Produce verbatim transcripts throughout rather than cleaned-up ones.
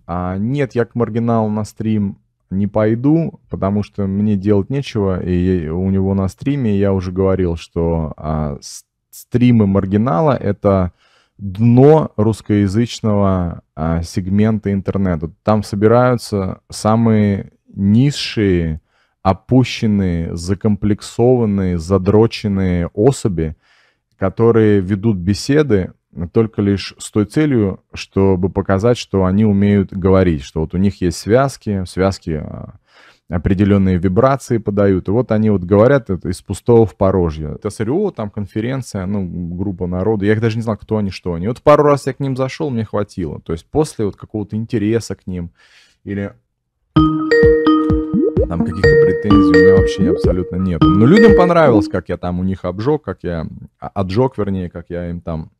А, нет, я к маргиналу на стрим не пойду, потому что мне делать нечего, и у него на стриме я уже говорил, что а, с- стримы маргинала — это дно русскоязычного а, сегмента интернета. Там собираются самые низшие, опущенные, закомплексованные, задроченные особи, которые ведут беседы только лишь с той целью, чтобы показать, что они умеют говорить, что вот у них есть связки, связки а, определенные вибрации подают, и вот они вот говорят это из пустого в порожье. Это СРО, там конференция, ну, группа народу, я их даже не знал, кто они, что они. Вот пару раз я к ним зашел, мне хватило. То есть после вот какого-то интереса к ним или там каких-то претензий у меня вообще абсолютно нет. Но людям понравилось, как я там у них обжег, как я а, отжег, вернее, как я им там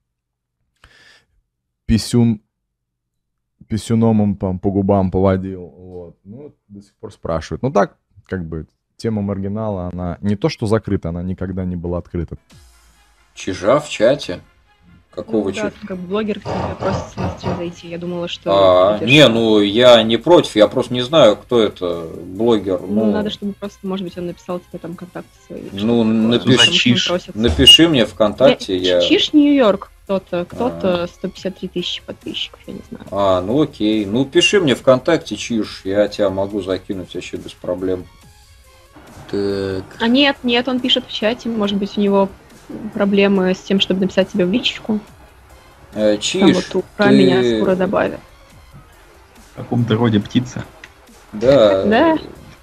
писюн, писюном им по, по губам поводил. Вот. Ну, до сих пор спрашивают. Ну так, как бы, тема маргинала, она не то что закрыта, она никогда не была открыта. Чижа в чате? Какого Ну, да, чижа? там как бы блогер к тебе просится на стрим зайти. Я думала, что... А, ты не, что- ну я не против, я просто не знаю, кто это блогер. Ну, Ну, надо, чтобы просто, может быть, он написал тебе там контакты свои. или ну, что-то такое, напиши- потому что он Чиж. просится. напиши мне ВКонтакте, Я- я... Чиж Нью-Йорк кто-то, кто-то сто пятьдесят три тысячи подписчиков, я не знаю. А, ну окей. Ну пиши мне ВКонтакте, Чиж, я тебя могу закинуть вообще без проблем. Так. А нет, нет, он пишет в чате, может быть, у него проблемы с тем, чтобы написать тебе в личку. Э, Там Чиж, вот ура ты... меня скоро добавят. В каком-то роде птица. Да. Да.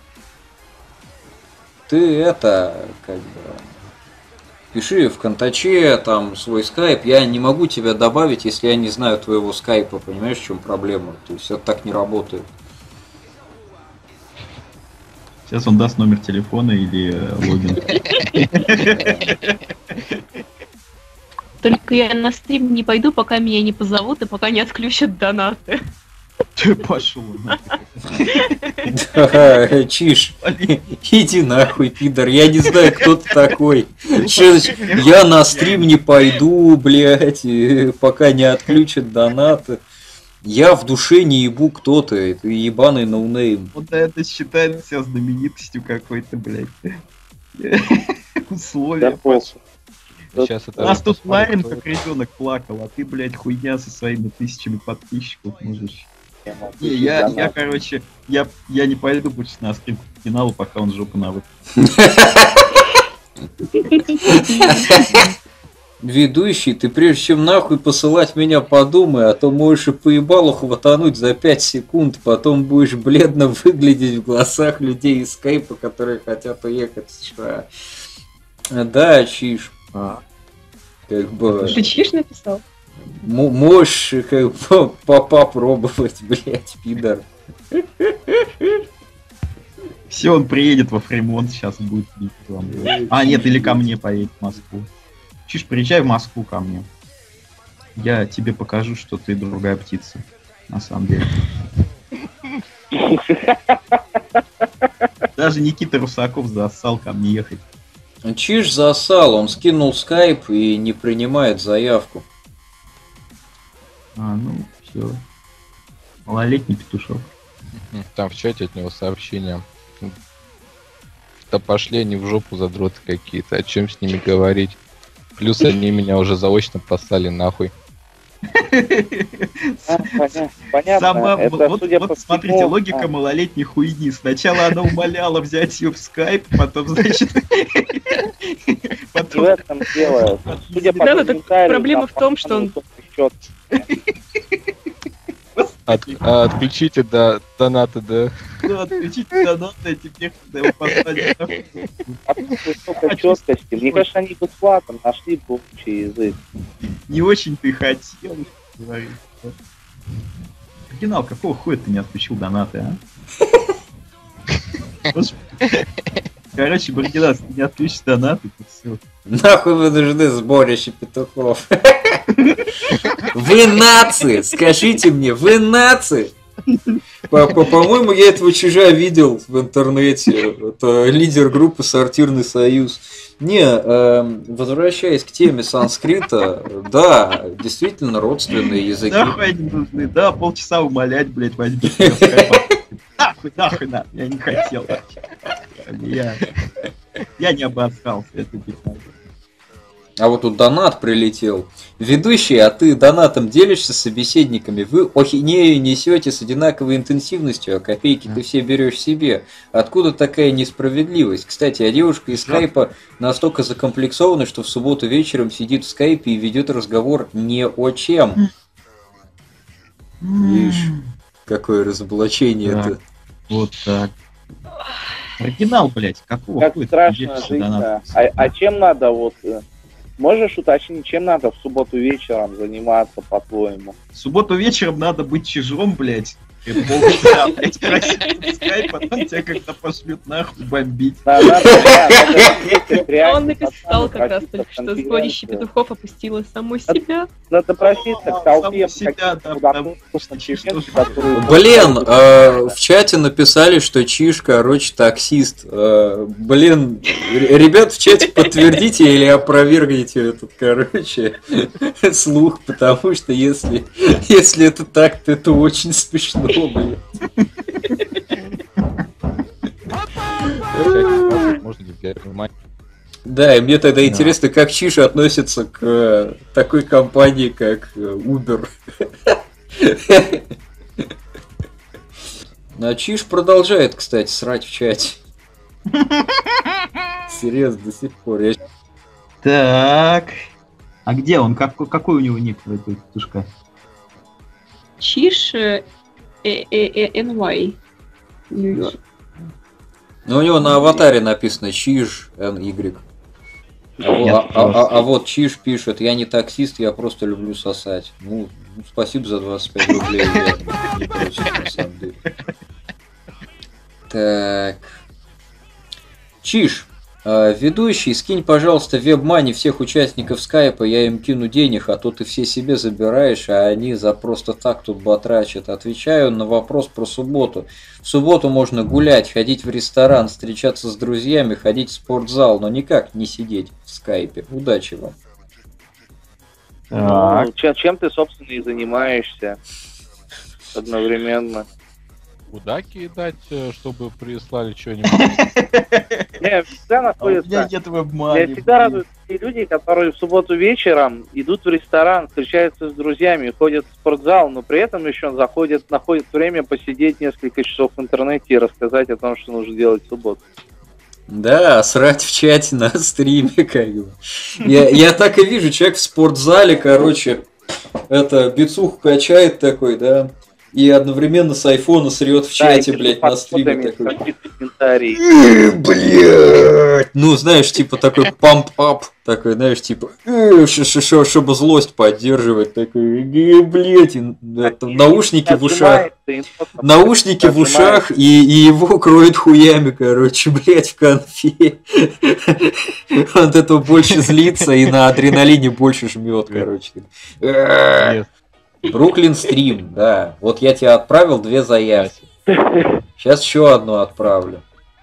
Ты это, как бы, пиши в контаче там свой скайп. Я не могу тебя добавить, если я не знаю твоего скайпа. Понимаешь, в чем проблема? То есть это так не работает. Сейчас он даст номер телефона или э, логин. Только я на стрим не пойду, пока меня не позовут и пока не отключат донаты. Ты пошел. Да, Чиж, иди нахуй, пидор. Я не знаю, кто ты такой. Чё значит, я на стрим не пойду, блядь, и пока не отключат донаты. Я в душе не ебу, кто ты. Ты ебаный ноунейм. Вот это считает себя знаменитостью какой-то, блядь. Условия. Да похуй. Сейчас это Нас тут посмотрим, ларим, кто как ребенок плакал, а ты, блядь, хуйня со своими тысячами подписчиков можешь. Я могу Не, я, донат. я, короче, я, я не пойду больше на стрим к финалу, пока он жопу на выпуск. Ведущий, ты прежде чем нахуй посылать меня, подумай, а то можешь и поебалу хватануть за пять секунд, потом будешь бледно выглядеть в глазах людей из скайпа, которые хотят уехать в США. Да, Чиж. А, Как бы... Ты Чиж написал? м- Можешь как бы по- попробовать, блядь, пидор. Все, он приедет во Фримонт, сейчас будет бить вам. А, нет, или ко мне поедет в Москву. Чиж, приезжай в Москву ко мне. Я тебе покажу, что ты другая птица. На самом деле. Даже Никита Русаков зассал ко мне ехать. Чиж засал, он скинул скайп и не принимает заявку. А, ну, все. Малолетний петушок. Там в чате от него сообщения. Да пошли они в жопу, задроты какие-то. О чем с ними говорить? Плюс они меня уже заочно послали нахуй. А, поня- Понятно. Сама, Это, вот, судя вот по смотрите, всему, логика а, малолетней хуйни. Сначала она умоляла взять ее в скайп, потом, значит... не в потом... этом дело. Судя по Да, ну, так комментариям, проблема там в том, что он- пацаны счет. От- а, отключите до донаты, да. Ну, отключите донаты, а теперь когда его послали нахуй. Откуда столько четкости? Мне кажется, они бесплатно нашли бы общий язык. Не очень ты хотел, говорит. Оригинал, какого хуя ты не отключил донаты, а? Господи. Короче, Баргинал, если ты не отключишь донаты, то все. Нахуй вы нужны сборище петухов. Вы нации! Скажите мне, вы нации! По- по- По-моему, я этого чужа видел в интернете. Это лидер группы «Сортирный союз». Не, э, возвращаясь к теме санскрита, да, действительно родственные языки. Нахуй они нужны, да, полчаса умолять, блядь, возьми себя в скайп. Нахуй, нахуй, нахуй, я не хотел вообще. Я, я не обоссался, это писать. А вот тут донат прилетел. Ведущий, а ты донатом делишься с собеседниками? Вы ахинею несете с одинаковой интенсивностью, а копейки ты все берешь себе. Откуда такая несправедливость? Кстати, а девушка из скайпа настолько закомплексована, что в субботу вечером сидит в скайпе и ведет разговор не о чем. Видишь, какое разоблачение Так. это. Вот так. Оригинал, блядь, какого Как хуя ты страшно делишься жить, донатом? да. А, а чем надо вот... э, Можешь уточнить, чем надо в субботу вечером заниматься, по-твоему? В субботу вечером надо быть чижом, блядь. И полчаса, блядь, красить в скайп, потом тебя как-то пошлют нахуй бомбить. Да, надо, да, надо ездить реально, Он написал как раз проситься только в что, конференцию. сборище петухов опустило само себя. Надо проситься к толпе, Саму себя, да, потому что чиж тоже- Блин, э, в чате написали, что Чиж, короче, таксист. Э, блин, р- ребят, в чате подтвердите или опровергните этот, короче, слух, потому что если, если это так, то это очень смешно, блин. Можно не взять внимание. Да, и мне тогда интересно, как Чиж относится к э, такой компании, как э, Uber. А Чиж продолжает, кстати, срать в чате. Серьезно, до сих пор. Я... Так. А где он? Как, какой у него ник в этой петушка? Чиш э, э, э, эн вай. Нью-Йорк. Ну, у него на аватаре написано Чиж эн игрек. А, во- а- а- а- а вот Чиж пишет: я не таксист, я просто люблю сосать. Ну, ну, спасибо за двадцать пять рублей. Я не против, на самом деле. Так. Чиж, э, ведущий, скинь, пожалуйста, веб-мани всех участников скайпа, я им кину денег, а то ты все себе забираешь, а они за просто так тут батрачат. Отвечаю на вопрос про субботу. В субботу можно гулять, ходить в ресторан, встречаться с друзьями, ходить в спортзал, но никак не сидеть в скайпе. Удачи вам. Ну, чем, чем ты, собственно, и занимаешься одновременно? Куда кидать, э, чтобы прислали что-нибудь? Не, всегда А у находятся... меня нет Меня веб-мани, всегда блин. радуют те люди, которые в субботу вечером идут в ресторан, встречаются с друзьями, ходят в спортзал, но при этом еще заходят, находят время посидеть несколько часов в интернете и рассказать о том, что нужно делать в субботу. Да, срать в чате на стриме, как бы. Я, я так и вижу, человек в спортзале, короче, это бицуху качает такой, да, и одновременно с айфона срет в чате, Да, и блядь, под на стриме фотами такой. какие-то комментарии. «Э, блядь!» Ну, знаешь, типа такой памп-ап, такой, знаешь, типа, «Э, ш- ш- ш- чтобы злость поддерживать, такой, «Э, блядь, и это, наушники в ушах. Наушники в ушах, и, и его кроет хуями, короче, блять, в конфе. Он от этого больше злится и на адреналине больше жмет, короче. Нет. Бруклин стрим, да. Вот я тебе отправил две заявки. Сейчас еще одну отправлю.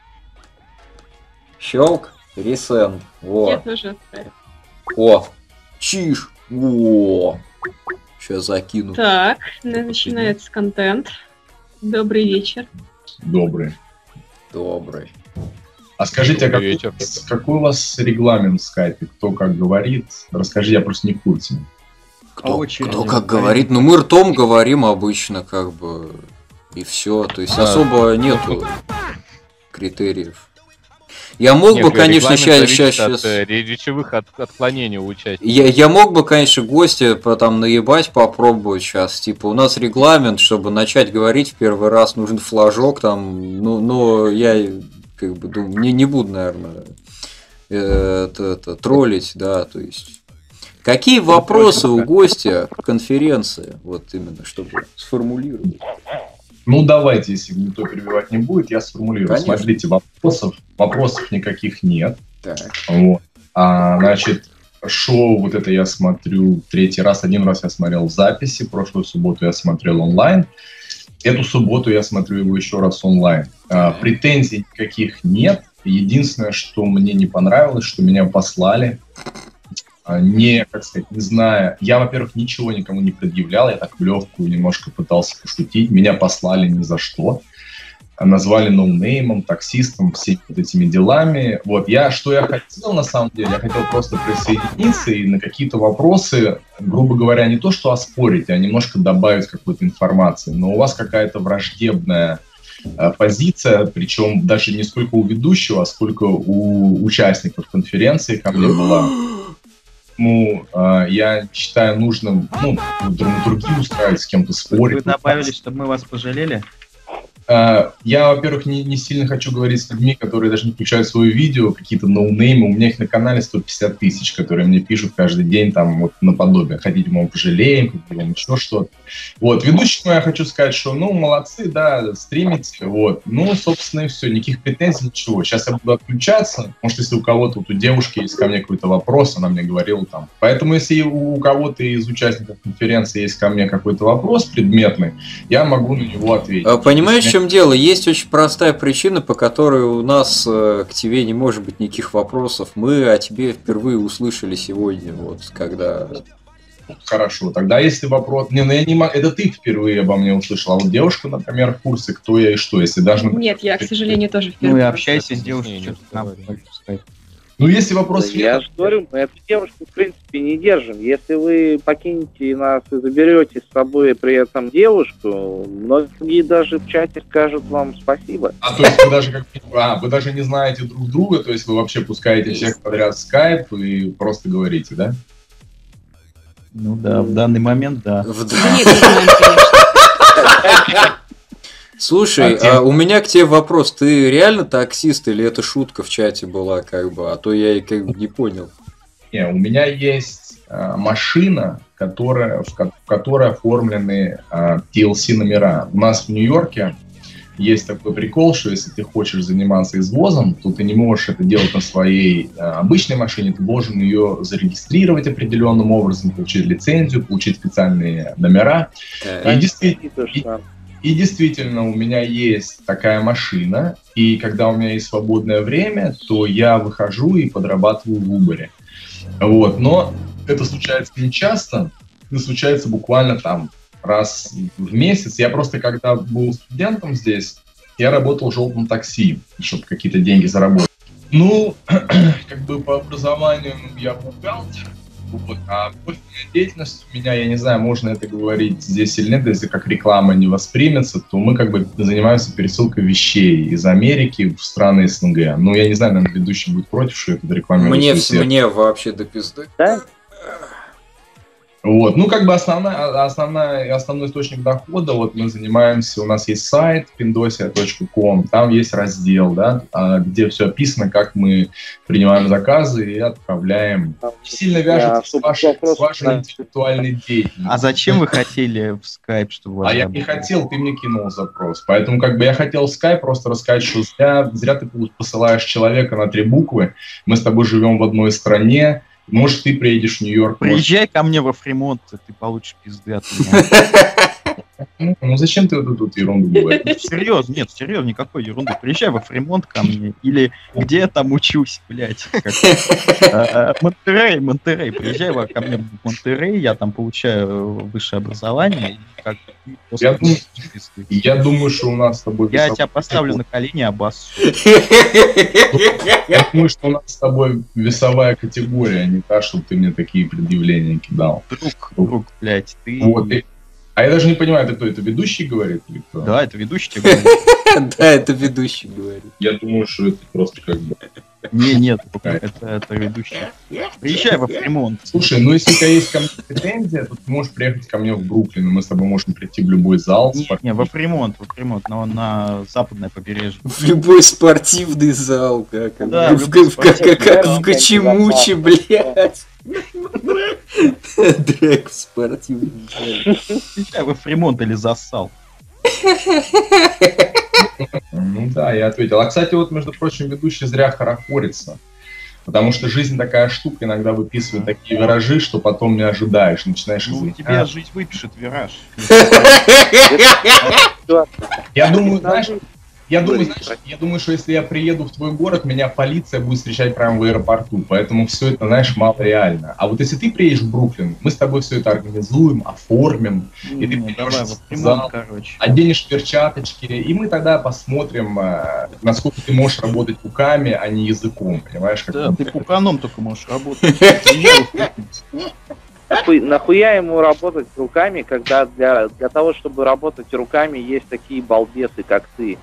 Щелк, ресенд. Я Во. тоже отправила. О, чиж. О. Сейчас закину. Так, на- начинается контент. Добрый вечер. Добрый. Добрый. А скажите, а Добрый какой, вечер. какой у вас регламент в скайпе? Кто как говорит? Расскажи, я просто не в курсе. Кто, По очереди кто как говорим. говорит, ну мы ртом говорим обычно, как бы, и все. То есть А, особо нету критериев. Я мог бы, Нет, конечно, регламент сейчас... зависит от э, речевых от- отклонений у участников. Я, я мог бы, конечно, гостя по- там наебать, попробовать сейчас. Типа, у нас регламент, чтобы начать говорить в первый раз, нужен флажок там. Ну, но я как бы думаю, не, не буду, наверное, это, это, троллить, да, то есть. Какие вопросы у гостя к конференции? Вот именно, чтобы сформулировать. Ну, давайте, если никто перебивать не будет, я сформулирую. Конечно. Смотрите, вопросов, вопросов никаких нет. Так. Вот. А, значит, шоу вот это я смотрю третий раз. Один раз я смотрел в записи, прошлую субботу я смотрел онлайн. Эту субботу я смотрю его еще раз онлайн. А, претензий никаких нет. Единственное, что мне не понравилось, что меня послали, не, как сказать, не зная... Я, во-первых, ничего никому не предъявлял, я так в легкую немножко пытался пошутить. Меня послали ни за что. Назвали ноунеймом, таксистом, всеми вот этими делами. Вот, я, что я хотел на самом деле, я хотел просто присоединиться и на какие-то вопросы, грубо говоря, не то что оспорить, а немножко добавить какой-то информации. Но у вас какая-то враждебная э, позиция, причем даже не сколько у ведущего, а сколько у участников конференции ко мне была. Ну, э, я считаю нужным, ну, драматургию устраивать, с кем-то спорить. Вы добавили, чтобы мы вас пожалели? Я, во-первых, не, не сильно хочу говорить с людьми, которые даже не включают свое видео, какие-то ноунеймы. У меня их на канале сто пятьдесят тысяч, которые мне пишут каждый день, там, вот, наподобие. Хотите, мы вам пожалеем, хотите, вам еще что-то. Вот, ведущему я хочу сказать, что, ну, молодцы, да, стримите, вот. Ну, собственно, и все, никаких претензий, ничего. Сейчас я буду отключаться. Может, если у кого-то, вот у девушки есть ко мне какой-то вопрос, она мне говорила там. Поэтому, если у кого-то из участников конференции есть ко мне какой-то вопрос предметный, я могу на него ответить. Понимаешь, в чем дело? Есть очень простая причина, по которой у нас э, к тебе не может быть никаких вопросов. Мы о тебе впервые услышали сегодня, вот, когда... Хорошо, тогда если вопрос... Не, ну я не могу... Это ты впервые обо мне услышал, а вот девушка, например, в курсе, кто я и что, если даже... Нет, я, к сожалению, тоже впервые. Ну и общайся с девушкой, что нам пускай. Ну, если вопрос... Я же говорю, мы эту девушку, в принципе, не держим. Если вы покинете нас и заберете с собой при этом девушку, многие даже в чате скажут вам спасибо. А, то есть вы даже, как... а, вы даже не знаете друг друга, то есть вы вообще пускаете всех подряд в скайп и просто говорите, да? Ну да, в данный момент, да. В... Да нет, не знаем, конечно. Слушай, а, а у меня к тебе вопрос. Ты реально таксист или это шутка в чате была, как бы? А то я и как бы не понял. Не, у меня есть а, машина, которая, в, ко- в которой оформлены а, ти эл си номера. У нас в Нью-Йорке есть такой прикол, что если ты хочешь заниматься извозом, то ты не можешь это делать на своей а, обычной машине, ты должен ее зарегистрировать определенным образом, получить лицензию, получить специальные номера. Да. И действительно... И действительно, у меня есть такая машина, и когда у меня есть свободное время, то я выхожу и подрабатываю в Uber. Вот. Но это случается не часто, это случается буквально там раз в месяц. Я просто, когда был студентом здесь, я работал в желтом такси, чтобы какие-то деньги заработать. Ну, как бы по образованию я бухгалтер. Вот. А профильная деятельность у меня, я не знаю, можно это говорить здесь или нет, если как реклама не воспримется, то мы как бы занимаемся пересылкой вещей из Америки в страны эс эн гэ. Ну, я не знаю, наверное, ведущий будет против, что это реклама. Мне, мне вообще до пизды. Да? Вот, ну, как бы основная, основная, основной источник дохода, вот мы занимаемся, у нас есть сайт пиндосия точка ком, там есть раздел, да, где все описано, как мы принимаем заказы и отправляем. Сильно вяжется с вашей, с вашей интеллектуальной деятельностью. А зачем вы хотели в скайп, чтобы вас... А я не хотел, ты мне кинул запрос. Поэтому как бы я хотел в скайп просто рассказать, что зря, зря ты посылаешь человека на три буквы, мы с тобой живем в одной стране, может, ты приедешь в Нью-Йорк. Приезжай может... ко мне во Фримонт, ты получишь пизды от меня. Ну, ну зачем ты вот тут ерунду говоришь? Серьезно, нет, серьезно, никакой ерунды. Приезжай во Фримонт ко мне. Или где я там учусь, блядь. Монтерей, Монтерей. Приезжай ко мне в Монтерей, я там получаю высшее образование. Я думаю, я думаю, что у нас с тобой... Я тебя поставлю на колени, обоссу. Я думаю, что у нас с тобой весовая категория, а не та, чтобы ты мне такие предъявления кидал. Друг, друг, блядь, ты... Вот, и... А я даже не понимаю, это кто? Это ведущий говорит? Или кто? Да, это ведущий тебе говорит. Да, это ведущий говорит. Я думаю, что это просто как бы... Не, нет, это, это ведущий. Приезжай во Фримонт. Слушай, ну если у тебя есть ко мне претензия, то ты можешь приехать ко мне в Бруклин, и мы с тобой можем прийти в любой зал. Не, не во Фримонт, во Фримонт, но на западное побережье. В любой спортивный зал, как, да, в, в, как, как, как в Гачимуче, блядь. Дрэк в спортивный зал. Приезжай во Фримонт или зассал. Ну да, я ответил. А, кстати, вот, между прочим, ведущий зря хорохорится. Потому что жизнь такая штука, иногда выписывает такие виражи, что потом не ожидаешь, начинаешь ну, извиняться. Тебе жизнь выпишет вираж. Я думаю, знаешь, Я думаю, знаешь, я думаю, что если я приеду в твой город, меня полиция будет встречать прямо в аэропорту, поэтому все это, знаешь, мало реально. А вот если ты приедешь в Бруклин, мы с тобой все это организуем, оформим, и ты Ну, придешь давай, в вот зал, ремонт, короче. оденешь перчаточки, и мы тогда посмотрим, э, насколько ты можешь работать руками, а не языком, понимаешь? Как Да, бы. ты пуканом только можешь работать. Нахуй- нахуя ему работать руками, когда для, для того, чтобы работать руками, есть такие балбесы, как ты.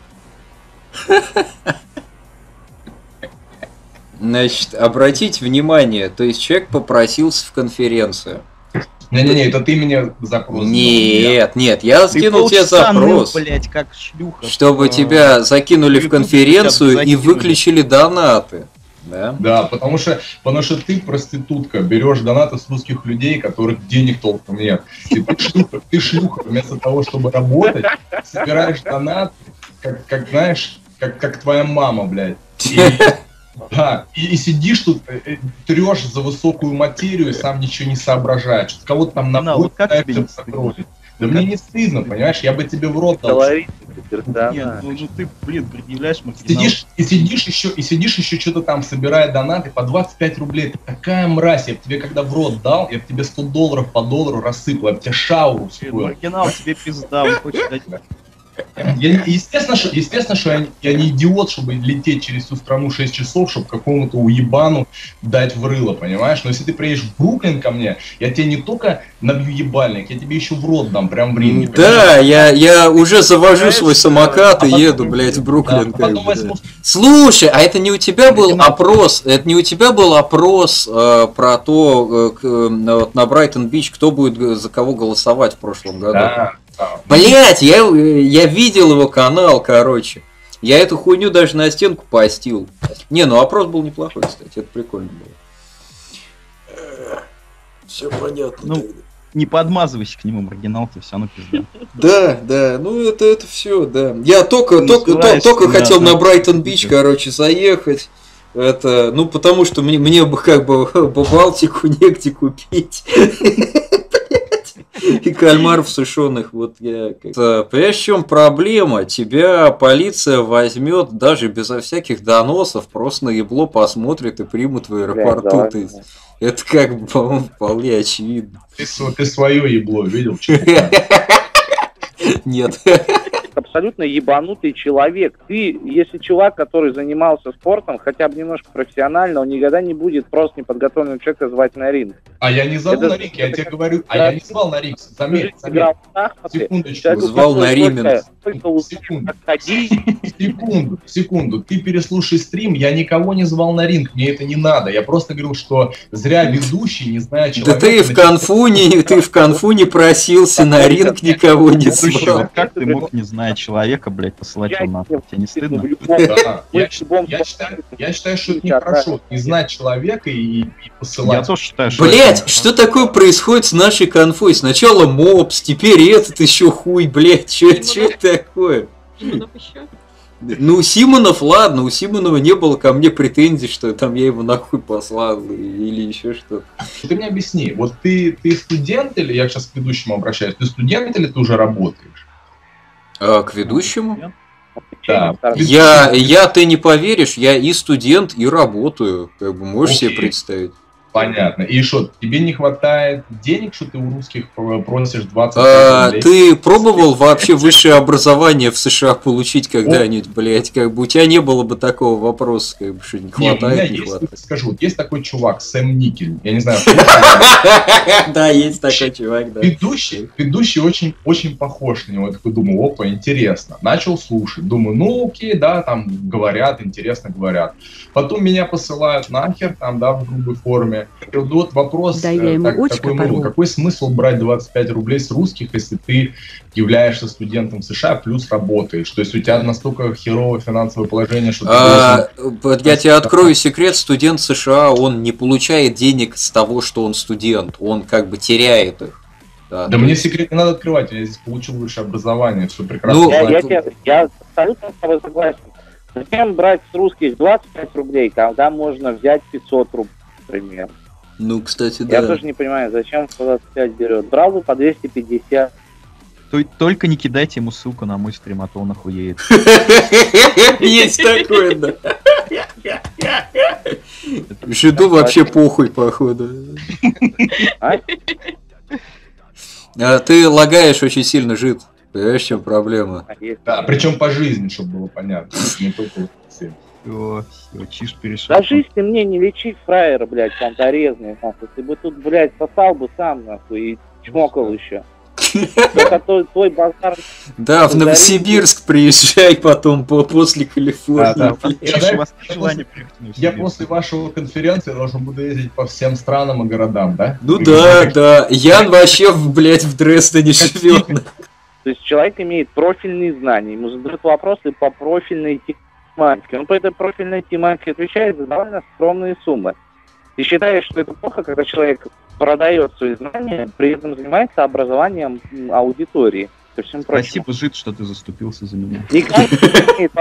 Значит, обратите внимание, то есть человек попросился в конференцию. Не-не-не, это ты меня запрос сделал, не я. Нет, нет, я Ты скинул тебе полчаса ныл, запрос, блядь, как шлюха. чтобы А, тебя закинули в YouTube конференцию тебя и закинули. выключили донаты. Да? Да, потому что, потому что ты проститутка, берешь донаты с русских людей, которых денег толком нет. И ты шлюха, ты шлюха, вместо того, чтобы работать, собираешь донаты, как, как знаешь, как, как твоя мама, блядь. И, да, и, и сидишь тут, э, трешь за высокую материю и сам ничего не соображаешь. Кого-то там Ну, на вот как путь тебе не пытаются стыдно? сокровить. Да мне не стыдно, понимаешь, я бы тебе в рот дал. Колоритный Нет, персонаж. ну, ну ты, блин, предъявляешь маргинал. Сидишь, и сидишь еще, и сидишь еще что-то там, собирая донаты по двадцать пять рублей. Ты такая мразь, я бы тебе когда в рот дал, я бы тебе сто долларов по доллару рассыпал, я бы тебе шауру вскрыл. Маргинал тебе пизда, он хочет дать. Я, не- естественно, что, естественно, что я, я не идиот, чтобы лететь через всю страну шесть часов, чтобы какому-то уебану дать в рыло, понимаешь? Но если ты приедешь в Бруклин ко мне, я тебе не только набью ебальник, я тебе еще в рот дам, прям в ринге. Да, я, я уже завожу свой самокат А и потом- еду, блядь, в Бруклин. Да, как потом бы, возьму- да. Слушай, а это не у тебя был Маргинал. опрос, это не у тебя был опрос э, про то, э, к, э, вот на Брайтон-Бич, кто будет г- за кого голосовать в прошлом году? Да, да. Блять, я, я видел его канал, короче. Я эту хуйню даже на стенку постил. Не, ну опрос был неплохой, кстати, это прикольно было. Все понятно. Ну, тогда. Не подмазывайся к нему, маргинал, тебе все равно пизда. Да, да, ну это, это все, да. Я только, Не только, то- ссылаешься только на- хотел на на- Брайтон-Бич, короче, заехать. Это, ну, потому что мне, мне бы как бы Балтику негде купить. И кальмаров сушеных, вот я... как- Э, Понимаешь, в чем проблема? Тебя полиция возьмет даже безо всяких доносов, просто на ебло посмотрит и примут в аэропорту. Да, То есть, это как бы, по-моему, вполне очевидно. Ты, св- ты свое ебло видел? Чё ты там? Нет. Абсолютно ебанутый человек. Ты, если чувак, который занимался спортом, хотя бы немножко профессионально, он никогда не будет просто неподготовленного человека звать на ринг. А я не зову Это- на ринг, я это тебе как- говорю, а Да. я не звал на ринг, заметь, заметь, Играл в шахматы, секундочку, человеку, Звал который на Римен. только- только лучше секунду, отходить. секунду, секунду, ты переслушай стрим, я никого не звал на ринг, мне это не надо, я просто говорил, что зря ведущий, не зная Да человека... ты в конфу не, ты в конфу не просился, на ринг никого не Слушай, звал. вот как ты мог, не зная человека, блядь, посылать его нахуй? Тебе не стыдно? В любом- Да, Мы я, в любом я считаю, я считаю, что это случае нехорошо, не знать человека и, и Я посылать. тоже считаю, что... Блять, это- что такое происходит с нашей конфой? Сначала мопс, теперь этот еще хуй, блять, что это такое? Симонов еще. Ну, Симонов, ладно, у Симонова не было ко мне претензий, что там я его нахуй послал или еще что-то. Ты мне объясни, вот ты, ты студент или, я сейчас к ведущему обращаюсь, ты студент или ты уже работаешь? А к ведущему? Да. Я, я, ты не поверишь, я и студент, и работаю. Как бы можешь себе Окей. представить. Понятно. И что, тебе не хватает денег, что ты у русских просишь двадцать А, рублей? ты пробовал вообще высшее образование в США получить когда-нибудь, блять? Как бы у тебя не было бы такого вопроса, как бы, что не Не, у меня хватает, не есть, хватает. скажу, вот есть такой чувак, Сэм Никель, я не знаю, Да, есть такой чувак, да. ведущий, ведущий очень, очень похож на него. Я такой думаю, опа, интересно. Начал слушать, думаю, ну окей, да, там говорят, интересно говорят. Потом меня посылают нахер, там, да, в грубой форме. И вот вопрос Да, я э, ему так- очко такой, ну, порву. какой смысл брать двадцать пять рублей с русских, если ты являешься студентом США плюс работаешь? То есть у тебя настолько херовое финансовое положение, что ты А, должен... вот я тебе открою секрет, студент США, он не получает денег с того, что он студент, он как бы теряет их. Да, Да то мне есть- секрет не надо открывать, я здесь получил высшее образование, все прекрасно Ну, Я, знаю. я, тебе- я абсолютно с тобой согласен. Зачем брать с русских двадцать пять рублей, когда можно взять пятьсот рублей, например? Ну, кстати, Я да. тоже не понимаю, зачем по двадцать пять берет. Брал бы по двести пятьдесят. То- Только не кидайте ему ссылку на мой стрим, а то он охуеет. Есть такое, да. Жиду вообще похуй, походу. А? А ты лагаешь очень сильно, Жид. Понимаешь, в чем проблема? Да, причем по жизни, чтобы было понятно. Не только в цель. Все, все, чиш перешел. Да жизнь ты мне не лечи, фраера, блядь, понторезный, нахуй. Ты бы тут, блядь, сосал бы сам, нахуй, и чмокал еще. Это твой, твой базар. Да, в Новосибирск приезжай потом по- после Да, Калифорнии. да. блядь. Я, У вас нет желания приехать в я Новосибирск? после вашего конференции должен буду ездить по всем странам и городам, да? Ну Вы да, говорите, да. Ян вообще, в, блядь, в Дрездене живет. То есть человек имеет профильные знания, ему задают вопросы по профильной тематике. Он по этой профильной тематике отвечает за довольно скромные суммы. Ты считаешь, что это плохо, когда человек продает свои знания, при этом занимается образованием м, аудитории, ко всему прочему. Спасибо, Жид, что ты заступился за меня. Никак не имеет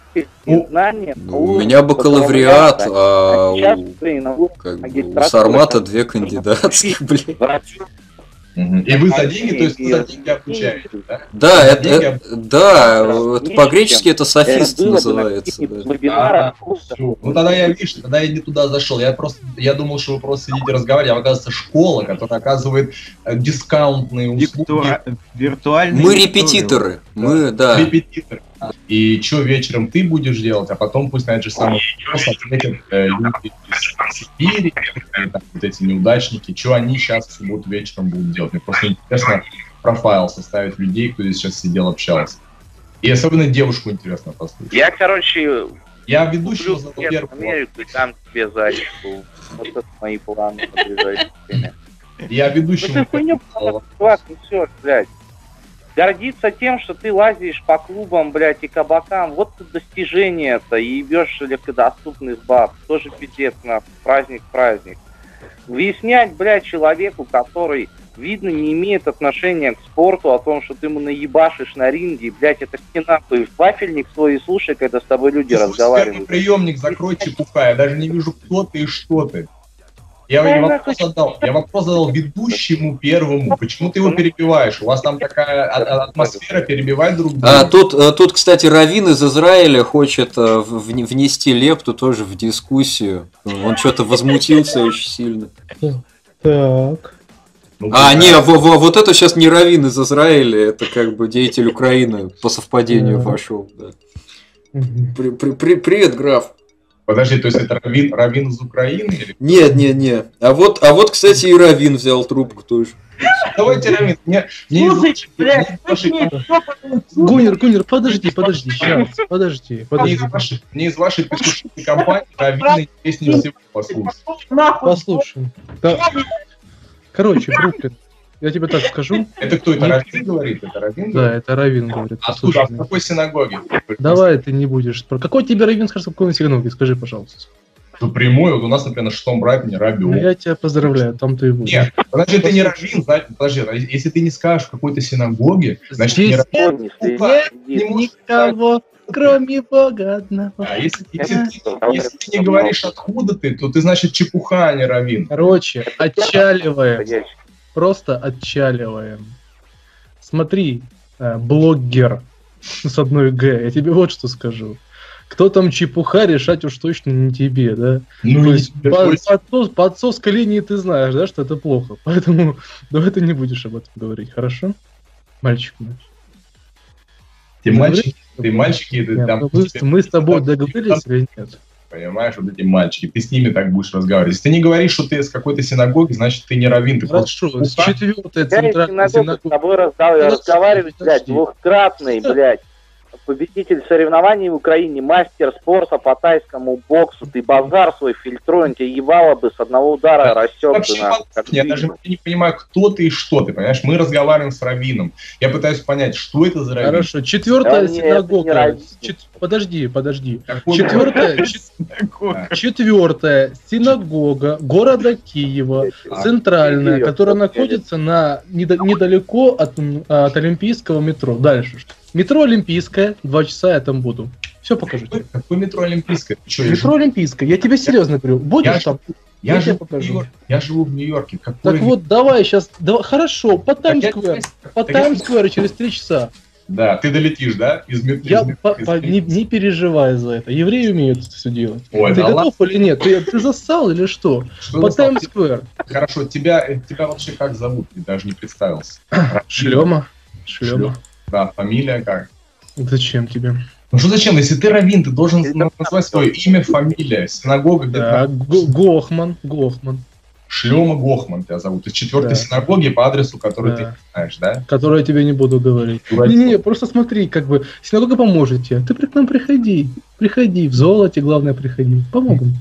Ну, знания. Ну, у меня бакалавриат, а у, Сейчас ты на уровне как бы, у магистратуры, Сармата как- две кандидатских, блядь. врачи. мгм. И вы за деньги, то есть вы за деньги обучаете, да? Да, За это, деньги это- да, Да, это меньше, по-гречески это Э, софист было бы на называется. каких-нибудь Да. вебинарах, А, курсах. всё. Ну тогда я, видишь, тогда я не туда зашел. Я просто, я думал, что вы просто сидите разговариваете, а оказывается школа, которая оказывает э, дискаунтные услуги. Виртуа- Виртуальный Мы лекториум. репетиторы, мы, да. Репетитор. И что вечером ты будешь делать, а потом пусть на этот же самый вопрос ответят э, люди из Сибири, э, там, вот эти неудачники, что они сейчас в субботу вечером будут делать. Мне просто интересно профайл составить людей, кто здесь сейчас сидел, общался. И особенно девушку интересно послушать. Я, короче, Я ведущего куплю за билет первого. в Америку и дам тебе зайчику. Вот это мои планы на ближайшее время. Я Ну ты ведущему. хуйню чувак, несешь, блядь. Гордиться тем, что ты лазишь по клубам, блядь, и кабакам. Вот тут достижение-то. И ебешь легкодоступных баб. Тоже пиздец, на праздник-праздник. Выяснять, блядь, человеку, который, видно, не имеет отношения к спорту, о том, что ты ему наебашишь на ринге, блядь, это не нахуй. В вафельник свой и слушай, когда с тобой люди разговаривают. Приемник, закрой чепуха. Я даже не вижу, кто ты и что ты. Я, я, вопрос задал, я вопрос задал ведущему первому. Почему ты его перебиваешь? У вас там такая а- а- атмосфера перебивать друг друга. А, тут, а, тут, кстати, Равин из Израиля хочет а, в- вне- внести лепту тоже в дискуссию. Он что-то возмутился очень сильно. Так. Ну, А, да. не, во- во- вот это сейчас не Равин из Израиля, это как бы деятель Украины по совпадению Да. вошел. Да. Мгм. При- при- при- привет, граф. Подожди, то есть это Равин, Равин из Украины? Или... Нет, нет, нет. А вот, а вот, кстати, и Равин взял трубку тоже. Давайте, Равин, мне, мне Слушайте, из, блядь, мне из вашей, Гунер, Гунер, подожди, подожди, сейчас, подожди, мне подожди. из вашей, мне из вашей петушиной компании Равина интереснее всего послушать. Нахуй. Послушай. Да. Короче, Бруклин, я тебе так скажу. Это кто, это Равин говорит? Это Равин Да, говорит? это Равин говорит. Откуда? А в Послушай. какой синагоге? Давай ты не будешь. спор- Какой тебе Равин скажет, в какой сигнале? Скажи, пожалуйста. Что прямой, вот у нас, например, на шестом брайпене Раби. Ну, я тебя поздравляю, там ты и будешь. Нет, подожди, ты не Равин, значит, подожди, а если ты не скажешь в какой-то синагоге, значит, не Здесь Равин. нет Нет, не можешь никого, кроме Бога одного. А если, если, ты, если ты не говоришь, откуда ты, то ты, значит, чепуха, а не Равин. Короче, отчаливаем. Ходячий. Просто отчаливаем. Смотри, э, блогер с одной Г, я тебе вот что скажу. Кто там чепуха, решать уж точно не тебе, да? Ну, То не есть тебе, по, Кость. по отцов- по отцовской линии ты знаешь, да, что это плохо. Поэтому давай ты не будешь об этом говорить, хорошо? Мальчик мой. Ты мальчики, ты мальчики, ты Нет, там, ну мы, с- мы с тобой договорились или нет? понимаешь, вот эти мальчики, ты с ними так будешь разговаривать. Если ты не говоришь, что ты из какой-то синагоги, значит, ты не Равин, ты просто Хорошо, чепуха. четвертая Я из центральная синагоги с синагога. тобой разговариваю, Подожди, разговаривать, блядь, подожди. двухкратный, блядь, победитель соревнований в Украине, мастер спорта по тайскому боксу, ты базар свой фильтруй, он тебе ебало бы с одного удара рассек бы, Вообще, нахуй, как я даже фильм. не понимаю, кто ты и что ты, понимаешь? Мы разговариваем с Равином. Я пытаюсь понять, что это за Равин. Хорошо, четвертая Да не, это не синагога. Равин. Чет- Подожди, подожди. Какой Четвертая, чет- четвертая синагога города Киева, А, центральная, Киев, которая вот находится на недо- недалеко от, м, от Олимпийского метро. Дальше. Метро Олимпийское, два часа я там буду. Все покажу тебе. Какой, какой метро Олимпийское? Ты что, я Метро Олимпийское, я тебе серьезно говорю. Будешь Я там? Я, Я живу тебе в покажу. Нью-Йорке. Я живу в Нью-Йорке. Какой... Так вот, давай сейчас, давай, хорошо, по Так я- Таймс-скверу. По так я- Таймс-скверу через три часа. Да, ты долетишь, да? Из мет- Я из мет- по- из по- не, мет- не переживай за это. Евреи умеют это все делать. Ой, ты да готов или нет? Ты, ты зассал или что? Что По за стал? Таймс-сквер. Хорошо, тебя, э, тебя вообще как зовут? Ты даже не представился. Шлема. Шлема. Да, фамилия как? Зачем тебе? Ну что зачем? Если ты раввин, ты должен назвать свое имя, фамилия, синагога, где Да, ты... Го- Гохман. Гохман. Шлема Гохман тебя зовут. Из четвертой Да. синагоги по адресу, который Да. ты не знаешь, да? Который я тебе не буду говорить. Дурачок. Не-не, просто смотри, как бы, синагога поможет тебе. Ты при- к нам приходи. Приходи, в золоте, главное, приходи. Помогем.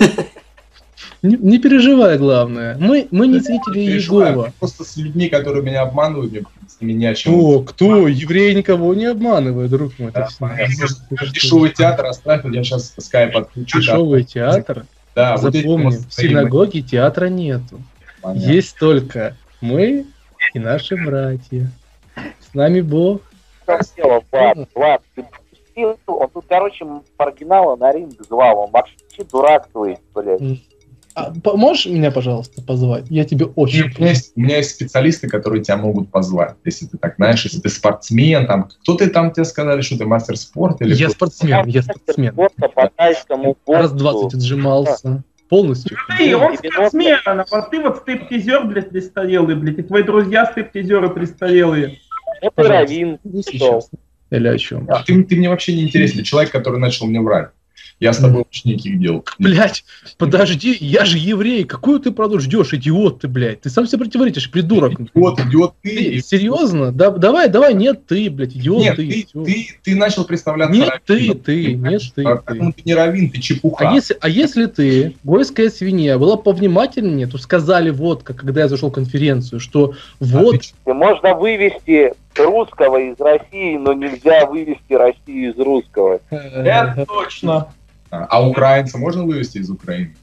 Не, не переживай, главное. Мы, мы не свидетели Переживаю. Иегова. Просто с людьми, которые меня обманывают, мне с ними не о чем. О, кто? Евреи никого не обманывают, друг мой. Да, Это всё. понятно. Дешевый театр оставь, вот я сейчас скайп отключу. Дешевый театр. Да, вот эти Запомни, вот в стримы. синагоге театра нету. Понятно. Есть только мы и наши братья. С нами Бог. Дело, Влад, Влад, ты допустил, он тут, короче, маргинала на ринг звал, он вообще дурак твой, блядь. А, по- можешь меня, пожалуйста, позвать? Я тебе У очень меня, есть, у меня есть специалисты, которые тебя могут позвать, если ты так знаешь, если ты спортсмен, там, кто ты там, тебе сказали, что ты мастер спорта или Я кто? спортсмен, я спортсмен. Просто по тайскому Раз боксу. двадцать отжимался. Полностью. Ты, он спортсмен, а вот ты вот стриптизер, блядь, престарелый, блядь, и твои друзья стриптизеры престарелые. Это Пожалуйста. раввин. Не сейчас. Или о чем? А ты, ты мне вообще не интересен, человек, который начал мне врать. Я с тобой очень никаких дел. Блять, подожди, я же еврей. Какую ты правду ждешь, идиот ты, блядь? Ты сам себе противоречишь, придурок. Вот, идиот ты. Ты, и- серьезно? Да, давай, давай, нет, ты, блядь, идиот Нет, ты. ты, всё. ты, ты начал представляться Нет, ты, раввином. ты, нет, ты, А ты. поэтому ты не раввин, ты чепуха. А если, а если ты, гойская свинья, была повнимательнее, то сказали вот, как когда я зашел в конференцию, что вот, Можно вывести русского из России, но нельзя вывести Россию из русского. Это точно. А, а украинца можно вывести из Украины?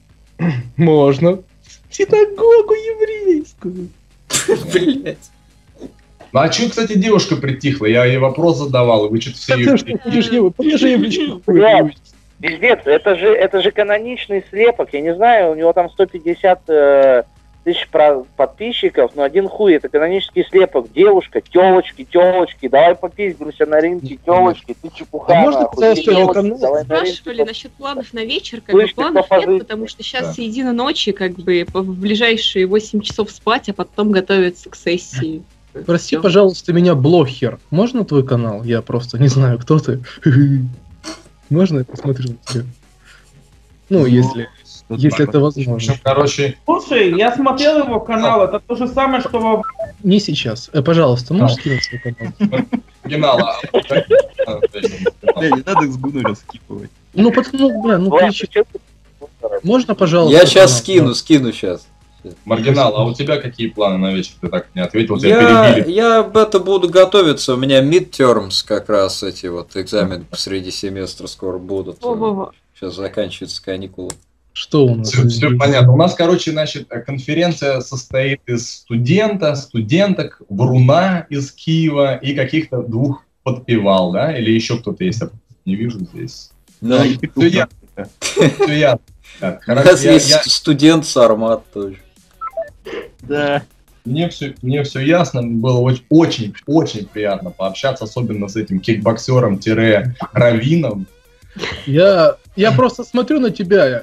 можно. Синагогу еврейскую. Блять. Ну а что, кстати, девушка притихла? Я ей вопрос задавал, и вы что-то все Ты ее... что хочешь, Ева? Покажи ей в личку. Блядь, пиздец, это же, это же каноничный слепок, я не знаю, у него там сто пятьдесят э, тысяч про- подписчиков, но один хуй, это канонический слепок, девушка, телочки, телочки, давай попиздимся на рынке, телочки, ты чепуха. А можно нахуй, сказать, ты что его телочки, канал давай на рынке Спрашивали насчет планов на вечер, как бы Слышь, ты планов кто нет, позы- потому что сейчас Да. середина ночи, как бы по- в ближайшие восемь часов спать, а потом готовиться к сессии. Прости, Всё. пожалуйста, меня блохер. Можно твой канал? Я просто не знаю, кто ты. Можно я посмотрю на тебя? Ну, если, если это В возможно. общем, короче, Слушай, я смотрел его канал, это то же самое, что во... Не сейчас. Э, пожалуйста, можешь скинуть свой канал? оригинала. Бля, не надо с Гуну раскипывать. Ну, под- ну, бля, ну, Влад, кричи. ты чё ты- Можно, пожалуйста? Я сейчас канал? скину, скину сейчас. Маргинал, а у тебя какие планы на вечер? Ты так не ответил, тебя Я, перебили. я об это буду готовиться. У меня midterms как раз эти вот экзамены посреди семестра скоро будут. Во-во-во. Сейчас заканчиваются каникулы. Что у нас? Все, здесь? понятно. У нас, короче, значит, конференция состоит из студента, студенток, вруна из Киева и каких-то двух подпевал, да? Или еще кто-то есть? Я не вижу здесь. Да. Все ясно. Все ясно. Так, У хорошо, нас я- есть я- студент Сармат тоже. Да. Мне все, мне все ясно, было очень, очень, очень приятно пообщаться, особенно с этим кикбоксером-раввином. Я, я просто смотрю на тебя,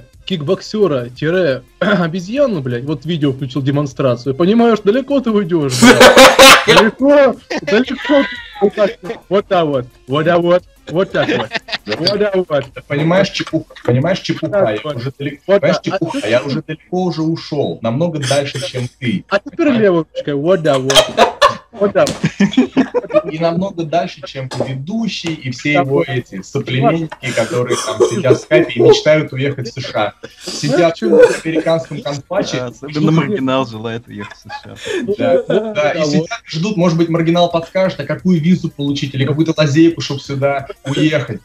кикбоксера-обезьяну, блядь, вот видео включил демонстрацию, понимаешь, далеко ты уйдешь, блядь. Далеко, далеко. Вот так вот, вот так вот, вот так вот, вот так вот, вот так вот. Понимаешь, чепуха, понимаешь, чепуха, я Вот. уже далеко, Вот понимаешь, так. чепуха, я уже далеко уже ушел, намного дальше, чем ты. А теперь левой ручкой, вот так вот. Вот так. И намного дальше, чем ведущий и все его эти соплеменники, которые там сидят в скайпе и мечтают уехать в США. Сидят в американском конфаче. Да, особенно маргинал желает уехать в США. Да, да, и сидят и ждут, может быть, маргинал подскажет, а какую визу получить или какую-то лазейку, чтобы сюда уехать.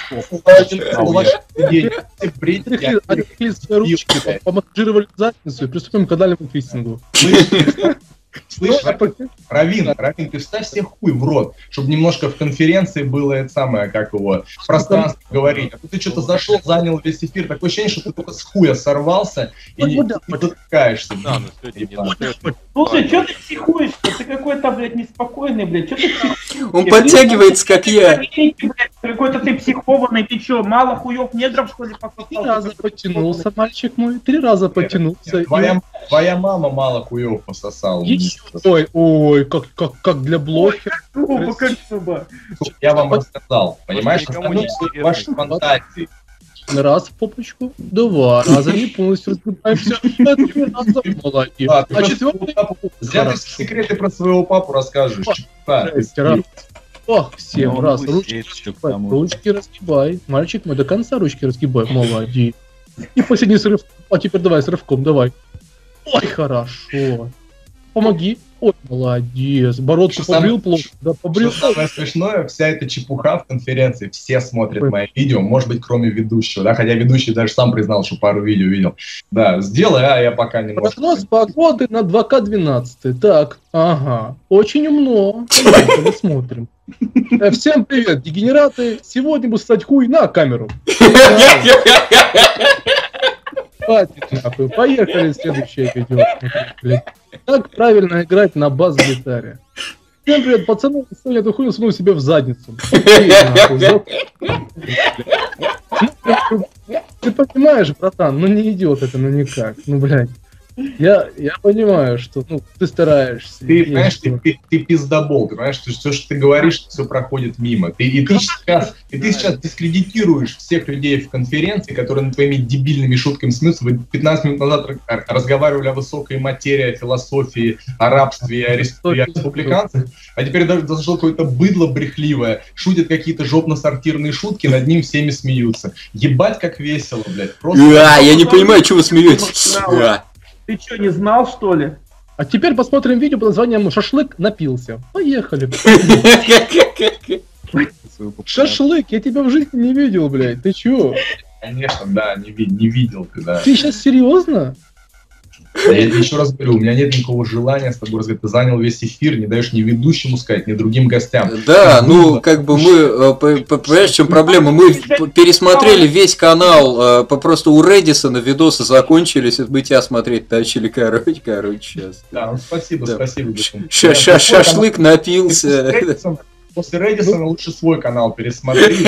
Отряхли отряхли свои ручки, помассажировали задницу и приступим к анальному фистингу. Слышь, Равин, Равин, ты вставь себе хуй в рот, чтобы немножко в конференции было это самое, как его, пространство говорить. А то ты что-то зашел, занял весь эфир, такое ощущение, что ты только с хуя сорвался и не дотыкаешься. Слушай, что ты психуешь-то? Ты какой-то, блядь, неспокойный, блядь. Что ты психуешь? Он подтягивается, как я. Какой-то ты психованный, ты что, мало хуев недров, что ли, пососал? Три раза потянулся, мальчик мой, три раза потянулся. Твоя, твоя мама мало хуев пососала. Ой, ой, как, как, как для блогера. Оба, как оба. Я вам рассказал, понимаешь, остальное ваши фантазии. Раз в попочку, два раза не полностью разбираемся, а три раза молодец. А, А четвертый... Зря ты секреты про своего папу расскажешь. Ох, всем раз, ручки, ручки разгибай. Мальчик мой, до конца ручки разгибай, молодец. И последний срыв, а теперь давай с рывком, давай. Ой, хорошо. Помоги. Ой, молодец. Бородку что побрил сам... плохо. Да, побрил. Что самое смешное, вся эта чепуха в конференции, все смотрят Ой. мои видео, может быть, кроме ведущего, да, хотя ведущий даже сам признал, что пару видео видел. Да, сделай, а я пока не могу. Прогноз погоды на два ка двенадцать. Так, ага, очень умно. Поехали, смотрим. Всем привет, дегенераты. Сегодня буду ссать хуй на камеру. Хватит, нахуй. Поехали, следующее видео. Как правильно играть на бас-гитаре? Всем привет, пацаны. Сегодня эту хуйню сунул себе в задницу. Ты понимаешь, братан, ну не идет это, ну никак. Ну, блядь. Я, я понимаю, что ну, ты стараешься. Ты понимаешь, ты, ты, ты пиздобол, ты понимаешь, что все, что ты говоришь, все проходит мимо. Ты, и, ты сейчас, и ты сейчас дискредитируешь всех людей в конференции, которые над твоими дебильными шутками смеются. Вы пятнадцать минут назад разговаривали о высокой материи, о философии, о рабстве, о республиканцах, а теперь даже зашло какое-то быдло брехливое, шутят какие-то жопно-сортирные шутки, над ним всеми смеются. Ебать, как весело, блядь. Просто... А, я не понимаю, чего вы смеетесь. Ты что, не знал, что ли? А теперь посмотрим видео под названием «Шашлык напился». Поехали. Шашлык, я тебя в жизни не видел, блядь. Ты чё? Конечно, да, не, не видел ты, да. Ты сейчас серьезно? Я еще раз говорю, у меня нет никакого желания с тобой разговаривать. Ты занял весь эфир, не даешь ни ведущему сказать, ни другим гостям. Да, ну, как бы мы, понимаешь, в чем проблема? Мы пересмотрели весь канал, просто у Редисона видосы закончились, мы тебя смотреть начали, короче, короче, сейчас. Да, ну спасибо, да. спасибо. Шашлык напился. После Редисона лучше свой канал пересмотреть.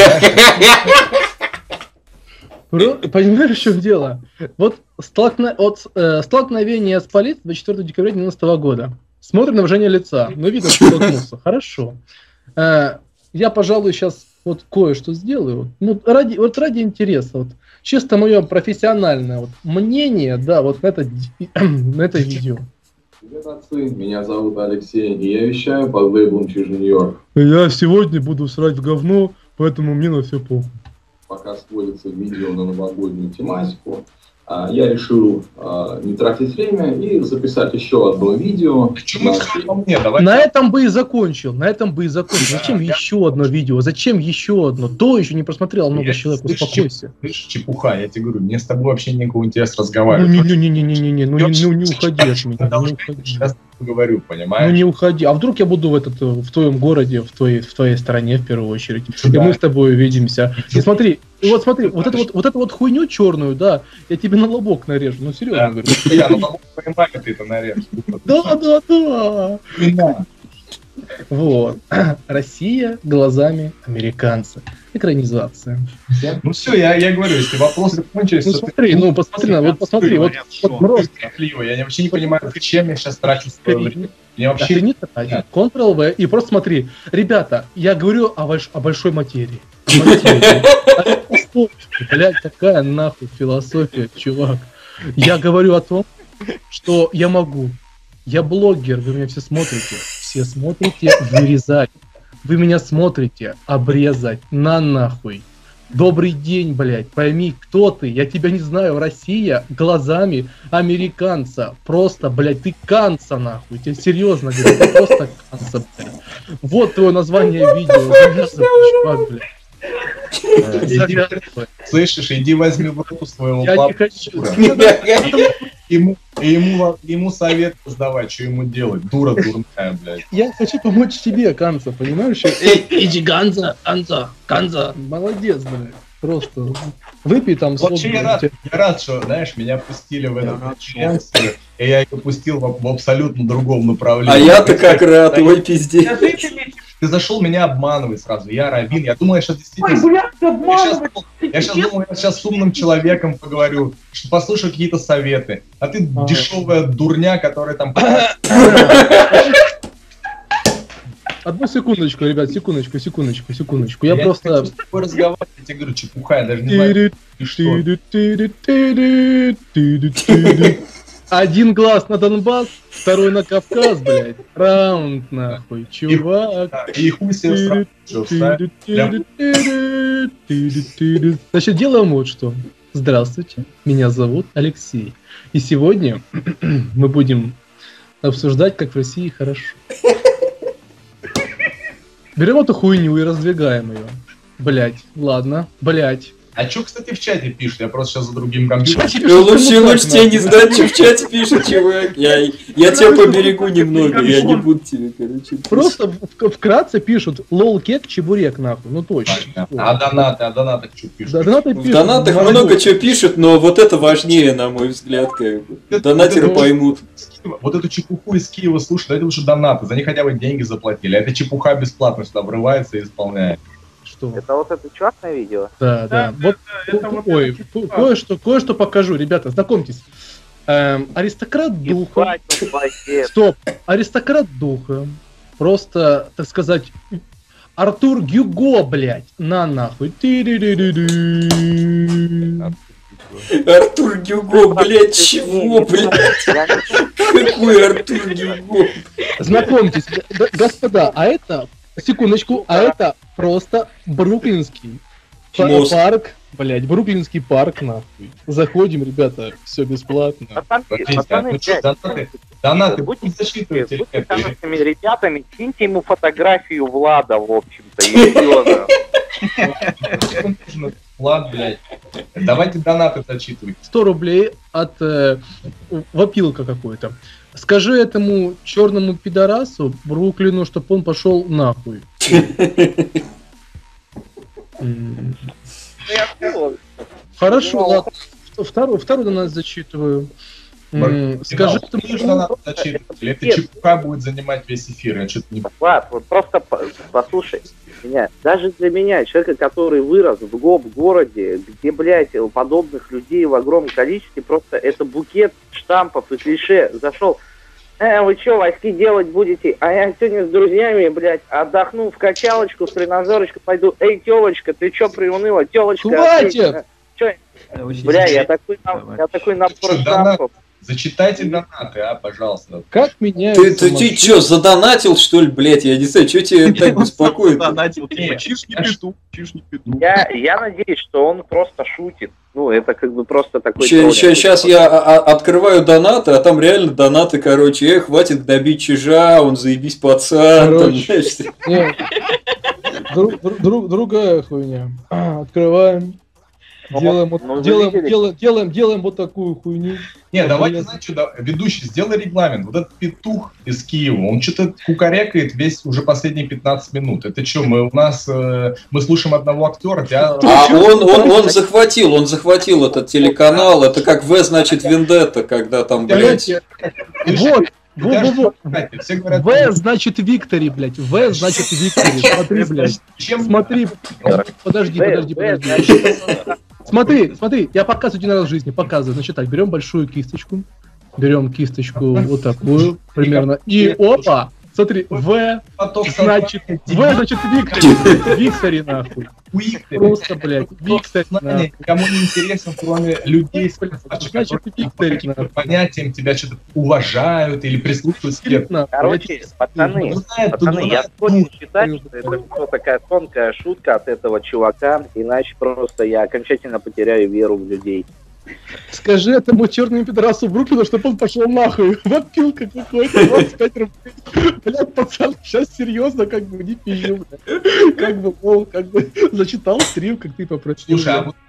Понимаешь, в чем дело? Вот, столкно... вот э, столкновение с полицией двадцать четвёртого декабря две тысячи девятнадцатого года. Смотрим на выражение лица. Ну, видно, что столкнулся. Хорошо. Э, я, пожалуй, сейчас вот кое-что сделаю. Ну, ради, вот ради интереса. Вот, чисто мое профессиональное вот, мнение, да, вот на это, на это видео. Привет, отцы. Меня зовут Алексей, и я вещаю под лейблом Чиж Нью-Йорк. Я сегодня буду срать в говно, поэтому мне на все похуй. Пока сводится видео на новогоднюю тематику, я решил не тратить время и записать еще одно видео. Почему на... мне? Давай. На этом бы и закончил, на этом бы и закончил. Зачем да, еще я... одно видео? Зачем еще одно? То еще не просмотрел много я, человек, слышь, успокойся. Слышь, чепуха, я тебе говорю, мне с тобой вообще никакого интереса разговаривать. Ну не-не-не-не-не, ну, ну не уходи от меня, не уходи. Сейчас говорю, понимаешь? Ну не уходи. А вдруг я буду в, этот, в твоем городе, в твоей, в твоей стране в первую очередь, да. И мы с тобой увидимся. И смотри, и вот смотри, вот эту вот, вот эту вот хуйню черную, да, я тебе на лобок нарежу, ну серьезно да. говорю. Я на лобок понимаю, ты это нарежешь. Да, да, да. Вот. Россия глазами американца. Экранизация. Ну все, я, я говорю, если вопросы кончились... Ну смотри, ты... ну посмотри, вот посмотри, вот, вот просто. Я вообще не понимаю, зачем я сейчас трачу свое время. Мне вообще не тратить. контрол-вэ и просто смотри. Ребята, я говорю о, больш... о большой материи. Материи. Блядь, такая нахуй философия, чувак. Я говорю о том, что я могу. Я блогер, вы меня все смотрите. Все смотрите вырезать. Вы меня смотрите обрезать. На нахуй. Добрый день, блядь. Пойми, кто ты. Я тебя не знаю. Россия глазами американца. Просто, блядь, ты канца, нахуй. Тебе серьезно говорю. Ты просто канца, блядь. Вот твое название видео. Чувак, блядь. Иди, слышишь, иди возьми в руку своего я папу. Не хочу. ему, ему, ему совет сдавать, что ему делать. Дура дурная, блядь. Я хочу помочь тебе, Канца, понимаешь? Эй, иди, Ганза, Ганза, Ганза. Молодец, блядь. Просто выпей там Вообще я рад, я рад, что, знаешь, меня пустили в это членство, и я его пустил в, в абсолютно другом направлении. А я-то как рад, ой, пиздец. Ты зашел меня обманывать сразу, я Равин, я думал, я сейчас действительно... Ой, блядь, обманывать! Я сейчас думал, я сейчас с умным человеком поговорю, что послушаю какие-то советы, а ты А. дешевая дурня, которая там... Одну секундочку, ребят, секундочку, секундочку, секундочку. Я, Я просто... не хочу с тобой разговаривать, я тебе говорю, чепуха, я даже не знаю, ты что. Один глаз на Донбасс, второй на Кавказ, блядь. Раунд, нахуй, чувак. Да, и хуй себе сразу, что, вставь. Значит, делаем вот что. Здравствуйте, меня зовут Алексей. И сегодня мы будем обсуждать, как в России хорошо. Берем эту хуйню и раздвигаем ее. Блять, ладно, блять. А что, кстати, в чате пишет? Я просто сейчас за другим компьютером. Ну, лучше, лучше тебе не знать, что в чате пишет, чувак. Я, я тебя поберегу немного, я не буду тебе, короче. Просто в- вкратце пишут лол кек чебурек, нахуй, ну точно. А донаты, а донаты что пишут? Да, донаты В пишут, донатах молодец. много чего пишут, но вот это важнее, на мой взгляд, как бы. Донатеры Вот это поймут. из Киева- Вот эту чепуху из Киева, слушай, дайте лучше донаты, за них хотя бы деньги заплатили. А эта чепуха бесплатно сюда врывается и исполняет. Что? Это вот это черное видео? Да, да. Да, Вот, да, это вот ой, это ко- чепуха. кое-что, кое-что покажу, ребята, знакомьтесь. Эм, аристократ духа. Ебать, ну, пойдет. Стоп, аристократ духа. Просто, так сказать, Артур Гюго, блядь, на нахуй. Ти-ри-ри-ри-ри. Артур Гюго, блядь, чего, блядь? Я не- Какой Артур Гюго? Знакомьтесь, г- господа, а это, секундочку, а это просто бруклинский па- Мост. парк, блядь, бруклинский парк, нахуй. Заходим, ребята, все бесплатно. Пацаны, Подождите, пацаны, ну что, блядь, донаты, донаты будьте будут засчитывать или будьте нет? хорошими ребятами, киньте ему фотографию Влада, в общем-то, и всё. Или нужно? Влад, блядь. Давайте донаты зачитывать. сто рублей от э, вопилка какой-то. Скажи этому черному пидорасу Бруклину, чтоб он пошел нахуй. М, Я понял. Хорошо, Ну, ладно. Второй, второй до нас зачитываю. М, Скажи Ты будешь этому... донаты зачитывать? Или эта чепуха будет занимать весь эфир? Я что-то не... Влад, вот просто по- послушай меня. Даже для меня, человека, который вырос в гоп-городе, где, блядь, подобных людей в огромном количестве, просто это букет штампов и клише. Зашел, э, вы что, Васьки делать будете? А я сегодня с друзьями, блядь, отдохну в качалочку, в тренажерочку пойду. Эй, телочка, ты что приуныла? Телочка, Хватит! отлично. Чё? Бля, я такой, набор- я такой набор Что, штампов. Зачитайте донаты, а, пожалуйста. Как меня... Ты, ты, ты чё, задонатил, что ли, блядь? Я не знаю, что тебе так беспокоит? Донатил, типа, Не, чиж не я ж- петух, чиж не петух. Я, я надеюсь, что он просто шутит. Ну, это как бы просто такой... троллинг. Сейчас я а- а- открываю донаты, а там реально донаты, короче, э, хватит добить чижа, он заебись пацан. Там, Короче. знаешь, Нет. Друг- друг- друг- другая хуйня. А, Открываем. Ну, Делаем, вот- ну, вы делаем, видели? делаем, делаем, делаем вот такую хуйню. Не, Вот давайте, я- знаете, что, да, ведущий, сделай регламент. Вот этот петух из Киева, он что-то кукарекает весь уже последние пятнадцать минут. Это что, мы у нас, э, мы слушаем одного актера, тебя... А он, он, он захватил, он захватил этот телеканал. Это как В, значит, Вендетта, когда там, блядь. Блять. Вот, вот, Тебя вот, же вот. смотрите, все говорят, В значит Виктори, блядь. В значит Виктори. Смотри, блядь. чем... Смотри. Подожди, Э, подожди, э, подожди. Смотри, смотри, я показываю один раз в жизни, показываю. Значит так, берем большую кисточку, берем кисточку вот такую примерно, и опа, смотри, В, Поток значит, В, значит, Виктори, Виктори, нахуй. Виктор, Просто, блядь, Виктори, знание, нахуй. кому не интересно, кроме людей с Значит, Виктори, нахуй. понятием тебя что-то уважают или прислушиваются к тебе. Нахуй. Короче, пацаны, Ну, знает, пацаны, ну, я ну, склонен считать, что это всё такая тонкая шутка от этого чувака, иначе просто я окончательно потеряю веру в людей. Скажи этому черному пидорасу Бруклину, чтобы он пошел нахуй. Вопилка какой-то, двадцать пять рублей. Блядь, пацан, сейчас серьезно, как бы не пью, блядь. Как бы, мол, как бы зачитал стрим, как ты попросил. Слушай, а блядь. вот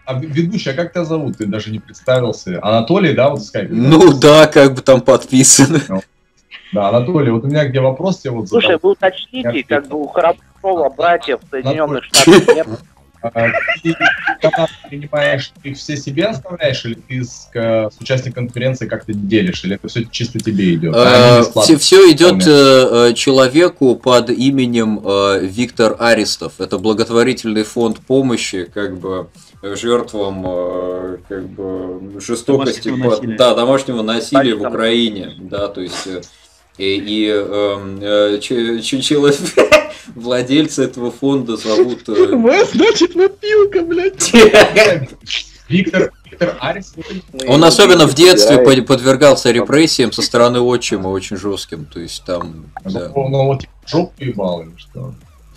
а ведущий, а как тебя зовут? Ты даже не представился. Анатолий, да, вот в скайпе? Ну да, как бы там подписано. Да, Анатолий, вот у меня где вопрос тебе вот Слушай, задал. вы уточните, как бы у Храброва братьев в Соединенных Штатах нет. А, Ты канал принимаешь, ты их все себе оставляешь, или ты с, к- с участником конференции как-то делишь, или это все чисто тебе идет? А они бесплатно Все идет выполняют? человеку под именем э, Виктор Аристов. Это благотворительный фонд помощи как бы жертвам э, как бы жестокости, Домашнего по- насилия. да, домашнего насилия в Спасибо. Украине, да, то есть э, и, и, эм, э, ч- ч- человек- владельца этого фонда зовут э, В, значит, напилка, блядь. Виктор, Виктор Арис, Он особенно в детстве под- подвергался репрессиям со стороны отчима очень жестким, то есть там, да. ну, ну, вот типа, жопу ебал или что?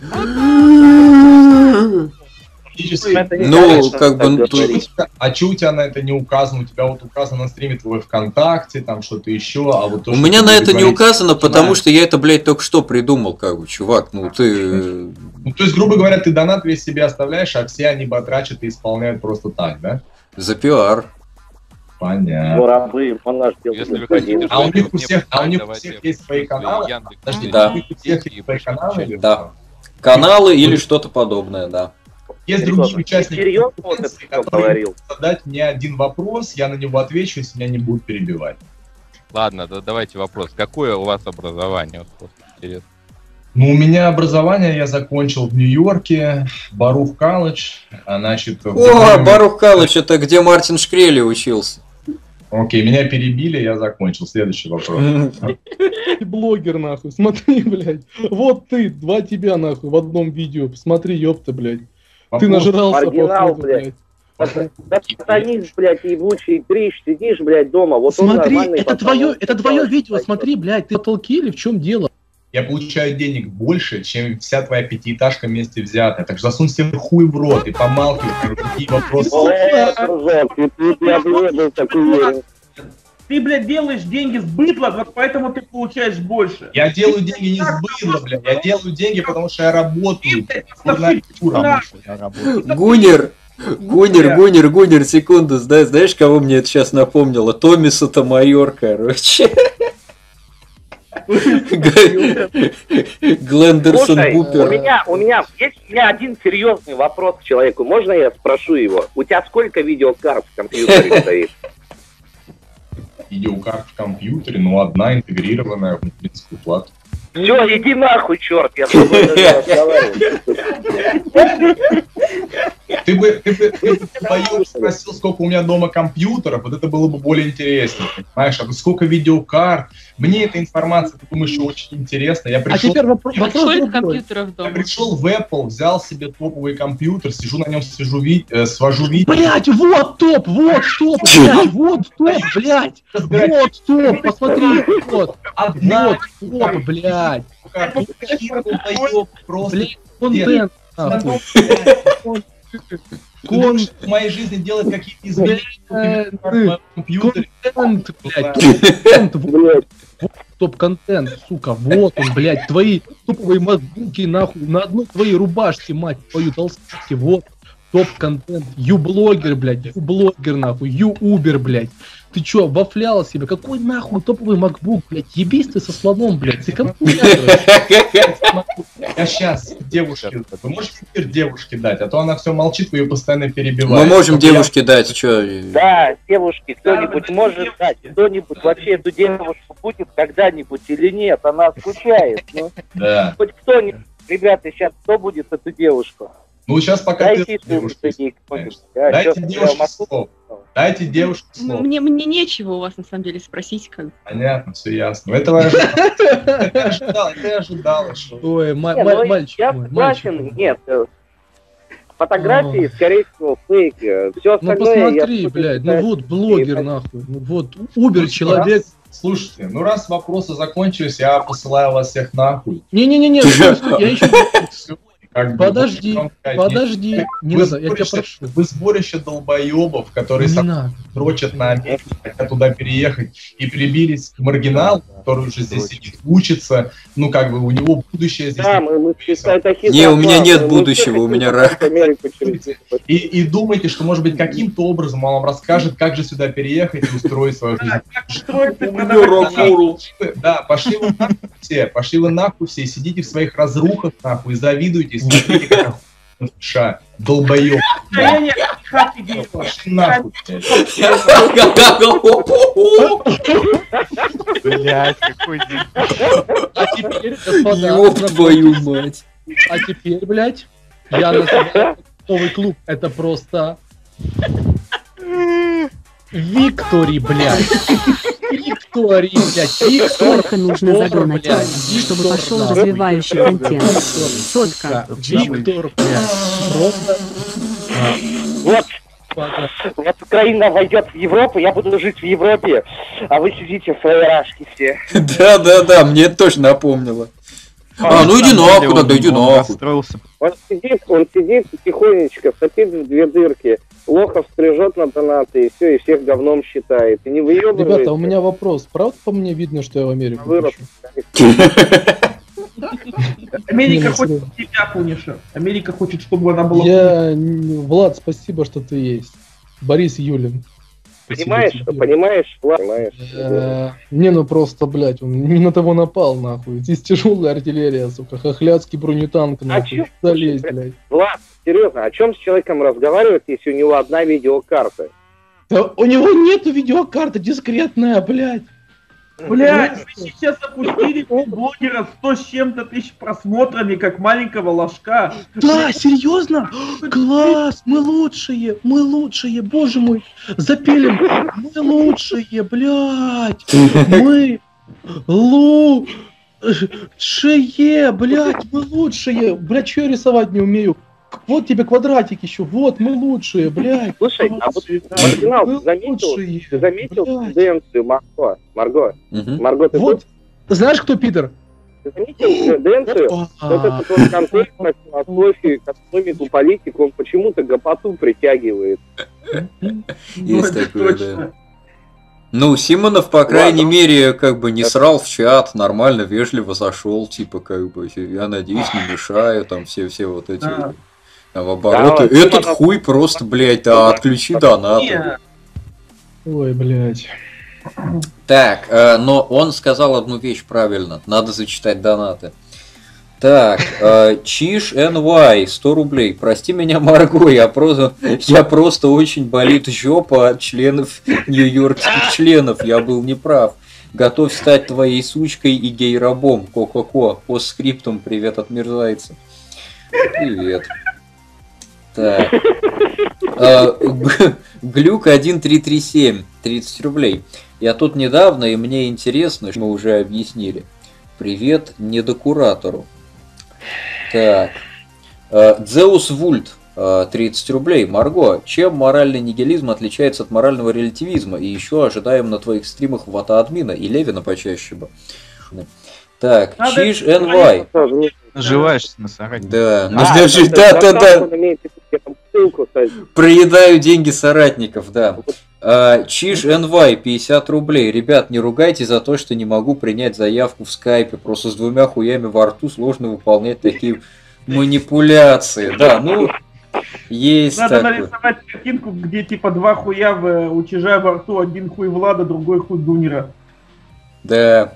Фактически. Это не Ну, конечно как бы, так ну, говорить. А че у тебя на это не указано? У тебя вот указано на стриме твой ВКонтакте, там что-то еще, а вот то, У что меня ты на это не говоришь- указано, потому Да. что я это, блядь, только что придумал, как бы, чувак, ну ты... Ну, то есть, грубо говоря, ты донат весь себе оставляешь, а все они батрачат и исполняют просто так, да? За пиар. Понятно. Воробы, он наш делает. Если вы хотите, А у них у мне всех, а у них у давайте всех есть свои в каналы? Яндекс Подожди, Да. у них у всех есть свои каналы? или Да. что? Каналы или что-то подобное, да. Есть Серьезно, другие участники серьезно вот конференции, это которые говорил? могут задать мне один вопрос, я на него отвечу, если меня не будут перебивать. Ладно, да, давайте вопрос. Какое у вас образование? Вот просто интересно. Ну, у меня образование я закончил в Нью-Йорке, Барух колледж, а значит... в О, Бирмингеме- Барух Калыч, это где Мартин Шкрели учился. Окей, меня перебили, я закончил. Следующий вопрос. Ты блогер, нахуй, смотри, блядь. Вот ты, два тебя, нахуй, в одном видео. Посмотри, ёпта, блядь. Ты Вопрос. нажрался, Оригинал, походу, блядь. блядь. Да сатанист, блядь, ебучий дрищ, сидишь, блядь, дома. Вот он Смотри, нормальный это пацан, твое, он это твое делает, видео, блядь. смотри, блядь, ты толки или в чем дело? Я получаю денег больше, чем вся твоя пятиэтажка вместе взятая. Так что засунь себе хуй в рот и помалкивай, короче, какие вопросы. Э, дружок, ты тут я бы не был так уверен. Ты, блядь, делаешь деньги с быдла, вот поэтому ты получаешь больше. Я делаю деньги не с быдла, блядь. Я делаю деньги, потому что я работаю. Ты, Журналисту Да. работаю, я работаю. Гунер, Гунер, Гунер, Гунер, секунду, знаешь, знаешь, кого мне это сейчас напомнило? Томиса-то майор, короче. Глендерсон Слушай, у Бупер. меня, у меня есть у меня один серьезный вопрос к человеку. Можно я спрошу его? У тебя сколько видеокарт в компьютере стоит? Видеокарта в компьютере, ну, одна интегрированная в материнскую плату. Все, иди нахуй, черт, я с тобой даже разговариваю. Ты бы, ты бы, ты бы вдвоем спросил, сколько у меня дома компьютеров, вот это было бы более интересно, понимаешь? А вот сколько видеокарт? Мне эта информация, ты думаешь, что очень интересна. Я А пришел, теперь вопро- вопрос Сколько другой. компьютеров я дома? пришел в Apple, взял себе топовый компьютер, сижу на нем, свяжу ви- э, свожу видео. Блять, вот топ, вот топ, блять, вот топ, блять, вот топ, посмотри, вот, Одна вот топ, блять, карта, какие долбоёбы, просто. блять, контент, нахуй. Ты думаешь, что в моей жизни делать какие-то изменения Контент, в моем компьютере? контент, блять, контент, вот, вот топ-контент, сука, вот он, блять, твои топовые мозги, нахуй, на одной твоей рубашке, мать твою, толстовки, вот, топ-контент, ю-блогер, блять, ю-блогер, нахуй, ю-убер, блять. Ты чё, вафлял себе? Какой нахуй топовый MacBook, блядь? Ебись ты со слоном, блядь. Ты компьютер. Я сейчас девушке, вы можете теперь девушке дать, а то она все молчит, вы ее постоянно Мы перебиваете. можем Вот я- девушке дать, что? Да, девушки, кто-нибудь может дать? Кто-нибудь вообще эту девушку будет когда-нибудь или нет? Она скучает. Ну, Да. хоть кто-нибудь. Ребята, сейчас кто будет эту девушку? Ну сейчас пока Дайте ты свою девушке, денег, конечно. а, Дайте чё, я девушке могу? слово. Дайте девушке Ну, слово. Мне, мне нечего у вас на самом деле спросить, как. Понятно, все ясно. Этого я ожидал. Это я ожидал, это я ожидал, что- Ой, ма- Не, ма- ну, мальчик я мой, мальчик согласен, мой. нет. э, Фотографии, скорее всего, фейки. Все Ну остальное я посмотри, буду блядь, ну считать- вот блогер, нахуй, ну вот Убер Ну, человек. раз- Слушайте, ну раз вопросы закончились, я посылаю вас всех нахуй. Не-не-не-не, стой, стой, я еще... Всё, как бы, Подожди, вот, сказать, подожди, не Вы надо, я тебя сборище, прошу. вы сборище долбоебов, которые Не надо. дрочат на Америку, хотят туда переехать и прибились к маргиналу, который уже здесь сидит, учится, ну, как бы у него будущее здесь. Да, мы, мы такие не, у меня нет мы будущего, у меня рак. И, и думайте, что, может быть, каким-то образом он вам расскажет, как же сюда переехать и устроить свою жизнь. Да, пошли вы нахуй все, пошли вы нахуй все, сидите в своих разрухах, нахуй, и завидуйте, смотрите, как ша, долбоёб. Пошли нахуй, блядь, какой день. А теперь, господа, Ёб твою мать. а теперь, блядь, я называю новый клуб. Это просто Виктори, блядь. Виктори, блядь. Виктор. Сколько нужно загонать, блядь, чтобы Виктор, пошел да. развивающий контент? Сотка. Виктор, блядь. Просто. Вот. Вот Украина войдет в Европу, я буду жить в Европе, а вы сидите в своей рашке все. Да, да, да, мне это тоже напомнило. А, ну иди нахуй, тогда иди нахуй. Он сидит, он сидит тихонечко, сопит в две дырки, лохов стрижет на донаты и все, и всех говном считает. И не выебывает. Ребята, у меня вопрос. Правда по мне видно, что я в Америку Вырос. хочу? Америка хочет тебя, Пуниша. Америка хочет, чтобы она была... Я... Влад, спасибо, что ты есть. Борис Юлин. Понимаешь, что, понимаешь, Влад, понимаешь. Э, Не, ну просто, блядь, он не на того напал, нахуй. Здесь тяжелая артиллерия, сука, хохлядский бронетанк, нахуй. Залезь, блядь. Влад, серьезно, о чем с человеком разговаривать, если у него одна видеокарта? Да у него нету видеокарты дискретная, блядь. Блядь, вы сейчас запустили блогера сто с чем-то тысяч просмотрами, как маленького ложка. Да, серьезно? Класс, мы лучшие, мы лучшие, боже мой. Запилим, мы лучшие, блядь. Мы лучшие, блядь, мы лучшие. Блядь, что я рисовать не умею? Вот тебе квадратик еще, вот, мы лучшие, блядь. Слушай, а вот Маргинал, ты заметил, ты заметил тенденцию Марго? Марго, Марго, ты вот, знаешь, кто пидор? Ты заметил тенденцию? Вот этот вот контекст на философию, экономику, политику, он почему-то гопоту притягивает. Есть такое, да. Ну, Симонов, по крайней мере, как бы не срал в чат, нормально, вежливо зашел, типа, как бы, я надеюсь, не мешаю, там, все-все вот эти Да. обороты. Да, Этот Симонов- хуй просто, блядь, да, отключи донаты. Ой, блядь. Так, э, но он сказал одну вещь правильно, надо зачитать донаты. Так, э, Чиш эн вай, сто рублей. Прости меня, Марго, я просто, я просто очень болит жопа от членов нью-йоркских членов, я был неправ. Готов стать твоей сучкой и гей-рабом. Ко-ко-ко. Постскриптум, привет от мерзайца. Привет. Так. Э, Г- Глюк один три три семь, тридцать рублей. Я тут недавно, и мне интересно, что мы уже объяснили. Привет недокуратору. Так. Э, Дзеус Вульт, э, тридцать рублей. Марго, чем моральный нигилизм отличается от морального релятивизма? И еще ожидаем на твоих стримах Вата Админа и Левина почаще бы. Так, Надо Чиж эн вай. Наживаешься на соратника. Да, А, нужно это- жить. это Да, да, да. он имеет в виду, я там ссылку ставлю. Проедаю деньги соратников, да. А, Чиж эн вай, пятьдесят рублей. Ребят, не ругайте за то, что не могу принять заявку в скайпе. Просто с двумя хуями во рту сложно выполнять такие манипуляции. Да, ну, есть Надо такое. нарисовать картинку, где типа два хуя в, у чижа во рту, один хуй Влада, другой хуй Гунера. Да.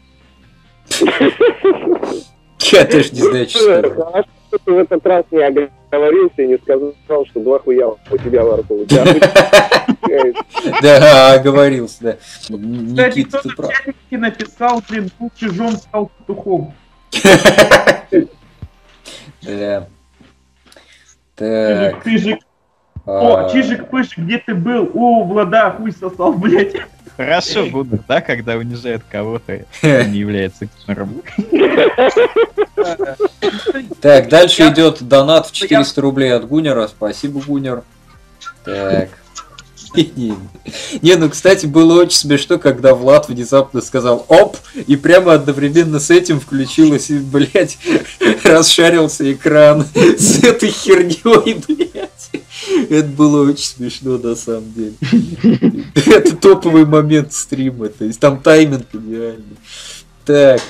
Я тоже не знаю, что это. Хорошо, что ты в этот раз не оговорился и не сказал, что два хуя у тебя во рту. У тебя Да, оговорился, да. Кстати, Никита, кто-то ты в прав. чатике написал, блин, был чижом, стал петухом. Да. Так. Чижик, пыжик. а, О, чижик-пыжик, где ты был? О, Влада, хуй сосал, блядь. Хорошо будут, да, когда унижают кого-то, кто не является киллером. Так, дальше идет донат в четыреста рублей от Гунера. Спасибо, Гунер. Так. Не, не, ну, кстати, было очень смешно, когда Влад внезапно сказал «Оп!» и прямо одновременно с этим включилось, и, блядь, расшарился экран с этой херней, блядь. Это было очень смешно на самом деле. Это топовый момент стрима, то есть там тайминг идеальный. Так,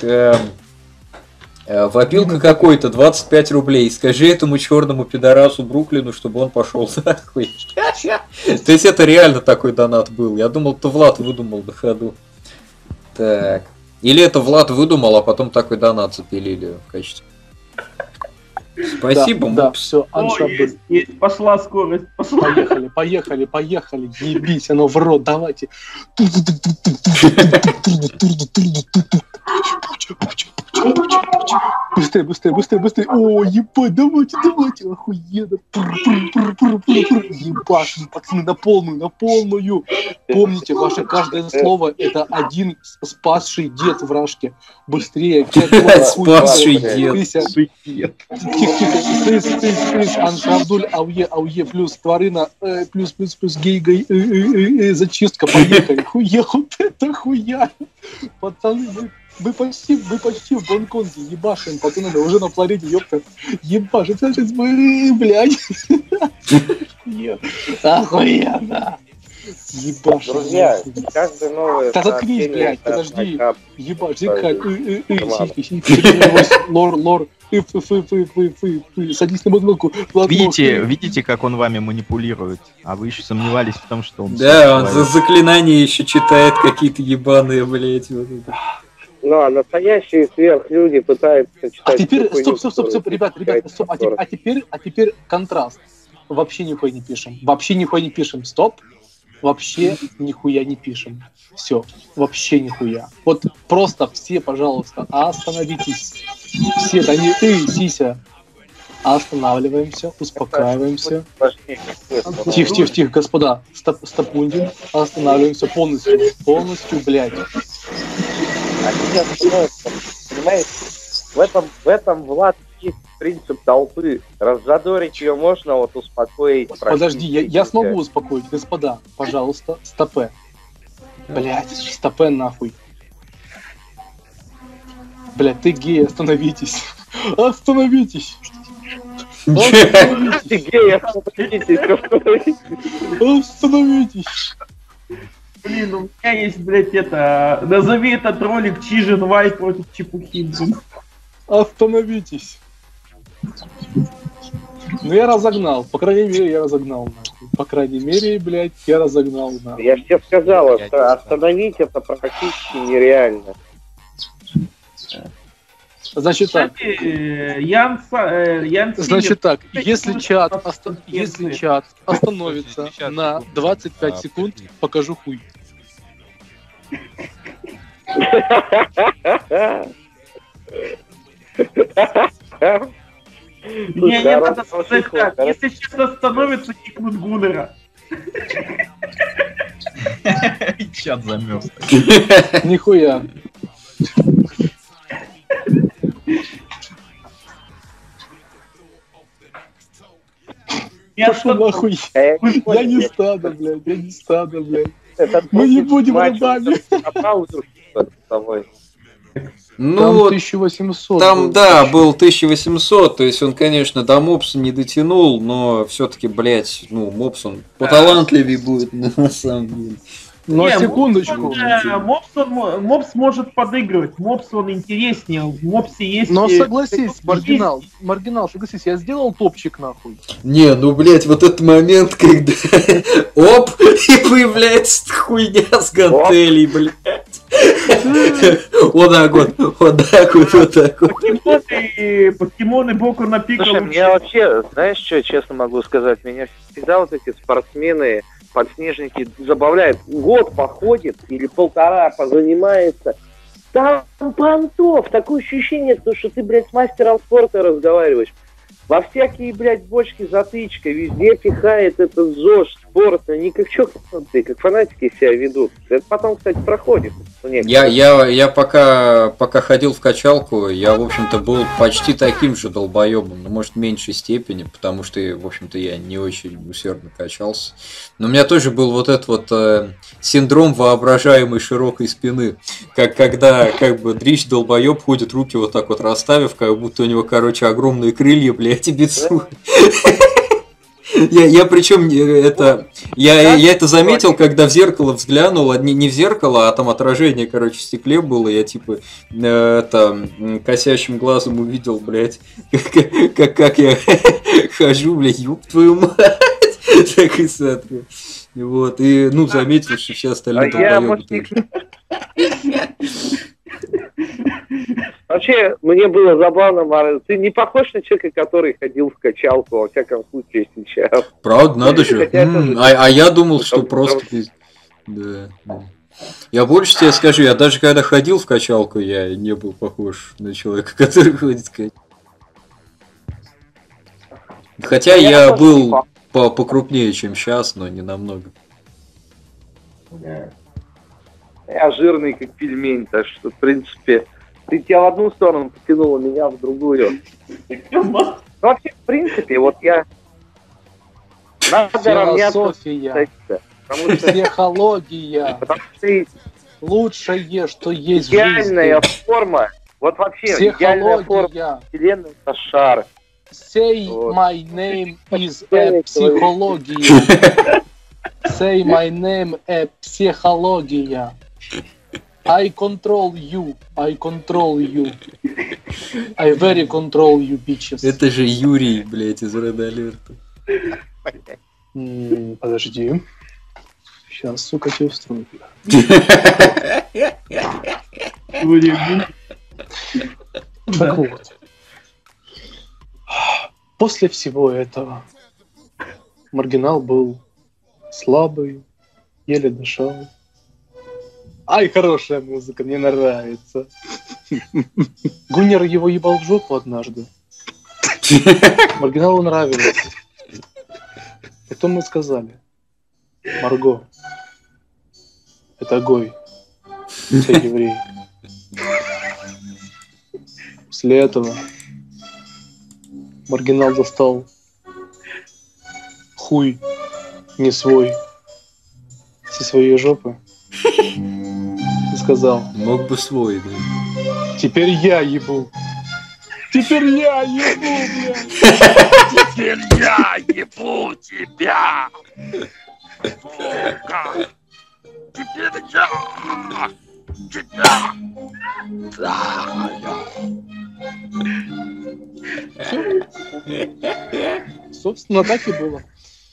вопилка какой-то, двадцать пять рублей. Скажи этому черному пидорасу Бруклину, чтобы он пошел нахуй. То есть это реально такой донат был. Я думал, это Влад выдумал на ходу. Так. Или это Влад выдумал, а потом такой донат запилили в качестве. Спасибо, да, да, Мопс. все, О, есть, есть, пошла скорость, пошла. Поехали, поехали, поехали, ебись, оно в рот, давайте. Быстрее, быстрее, быстрее, быстрее. О, ебать, давайте, давайте, охуенно. Ебать, пацаны, на полную, на полную. Помните, ваше каждое слово это один спасший дед в рашке. Быстрее. Спасший дед. Тихо-тихо. Стрис, стрис, стрис. Аншабдуль, ауе, ауе, плюс тварина, плюс, плюс, плюс, гей, гей, зачистка. Поехали. Хуя, вот это хуя. Пацаны, вы Вы почти, вы почти в Гонконге ебашим, пацаны, уже на планете, ёпта. Ебашим, сейчас мы, блядь. Охуенно. Ебашим. Друзья, каждый новый... Да заткнись, блядь, подожди. Ебать, зикаль, лор, лор, садись на бутылку. Видите, видите, как он вами манипулирует? А вы еще сомневались в том, что он... Да, он за заклинания еще читает какие-то ебаные, блядь, вот это. Ну, а настоящие сверхлюди пытаются читать... А теперь, стоп, стоп, стоп, стоп, ребят, ребят, стоп, а, те, а теперь, а теперь контраст. Вообще нихуя не пишем. Вообще нихуя не пишем. Стоп. Вообще нихуя не пишем. Все. Вообще нихуя. Вот просто все, пожалуйста, остановитесь. Все, да не ты, Сися. Останавливаемся, успокаиваемся. Тихо, тихо, тихо, господа. Стоп, стопундин. Останавливаемся полностью. Полностью, блядь. А сейчас становится, понимаете, в этом, в этом, Влад, есть принцип толпы. Разжадорить ее можно, вот успокоить. Подожди, я, я смогу успокоить, господа, пожалуйста, стопе. Блять, стопе нахуй. Блять, ты гей, остановитесь. Остановитесь. Ты гей, остановитесь. Остановитесь. Блин, у меня есть, блядь, это... Назови этот ролик Чижин Вай против Чепухи. Остановитесь. Ну я разогнал. По крайней мере, я разогнал. Нахуй. По крайней мере, блядь, я разогнал. Нахуй. Я же тебе сказал, остановить это практически нереально. Значит так. Ян, Ян Значит так, если чат, оста... если чат остановится на двадцать пять секунд, покажу хуй. Не, не надо сказать так. Если сейчас остановится, кикнут Гуннера. Чат замерз. Нихуя. Я Пошел нахуй. Я не стадо, блядь, я не стадо, блядь. Мы не будем рабами. Ну, там тысяча восемьсот. Там, был. да, был тысяча восемьсот, то есть он, конечно, до Мопса не дотянул, но все-таки, блядь, ну, Мопс, он поталантливее будет, на самом деле. Ну, а секундочку. Мопс, он, Мопс может подыгрывать, Мопс, он интереснее, в Мопсе есть... Но согласись, маргинал, маргинал, согласись, я сделал топчик, нахуй. Не, ну, блядь, вот этот момент, когда оп, и появляется хуйня с гантелей, блядь. Вот так вот, вот так вот, вот так вот. Покемоны, покемоны Боку напикал. Слушай, мне вообще, знаешь, что честно могу сказать, меня всегда вот эти спортсмены, подснежники забавляют. Год походит или полтора позанимается. Там понтов, такое ощущение, что ты, блядь, с мастером спорта разговариваешь. Во всякие, блядь, бочки затычка, везде пихает этот ЗОЖ, спорт, они как чокнутые, как фанатики себя ведут. Это потом, кстати, проходит. Я, я, я пока, пока ходил в качалку, я, в общем-то, был почти таким же долбоебом, но, может, в меньшей степени, потому что, в общем-то, я не очень усердно качался. Но у меня тоже был вот этот вот э, синдром воображаемой широкой спины, как когда, как бы, дрищ долбоеб ходит, руки вот так вот расставив, как будто у него, короче, огромные крылья, блядь, и бицу. Я, я причем это я, я это заметил, когда в зеркало взглянул, не, не в зеркало, а там отражение, короче, в стекле было. Я типа э, это косящим глазом увидел, блядь, как, как, как я хожу, блядь, ёб твою мать. Так и смотрю. Вот, и ну заметил, что все остальные долбоёбы тоже. Вообще, мне было забавно, Марин, ты не похож на человека, который ходил в качалку, во всяком случае, сейчас. Правда, надо же. М-м, а, а я думал, что просто... Да, да. Я больше тебе скажу, я даже когда ходил в качалку, я не был похож на человека, который ходит в качалку. Хотя я, я был по покрупнее, чем сейчас, но не намного. Я жирный, как пельмень, так что, в принципе... Ты тебя в одну сторону потянула, меня в другую. Ну, вообще, в принципе, вот я... Философия, психология, лучшее, что есть в жизни. Идеальная форма, вот вообще, идеальная форма вселенной — это шар. Say my name is a психология. Say my name a психология. I control you, I control you. I very control you, bitches. Это же Юрий, блядь, из Red Alert. М, Подожди. Сейчас, сука, тебе устрою. Так вот. После всего этого Маргинал был слабый, еле дышал. Ай, хорошая музыка, мне нравится. Гуннер его ебал в жопу однажды. Маргиналу нравилось. Потом мы сказали: Марго, это Гой, все евреи. После этого Маргинал достал хуй не свой со своей жопы и сказал: мог бы свой, да. Теперь я ебу. Теперь я ебу, блядь. Теперь я ебу тебя. Сука. Теперь я тебя. Да. Собственно, так и было.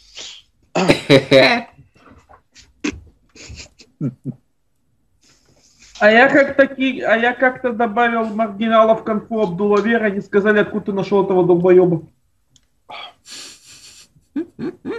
А я как-то а я как-то добавил маргиналов в конфу Абдулавера, они сказали, откуда ты нашел этого долбоеба.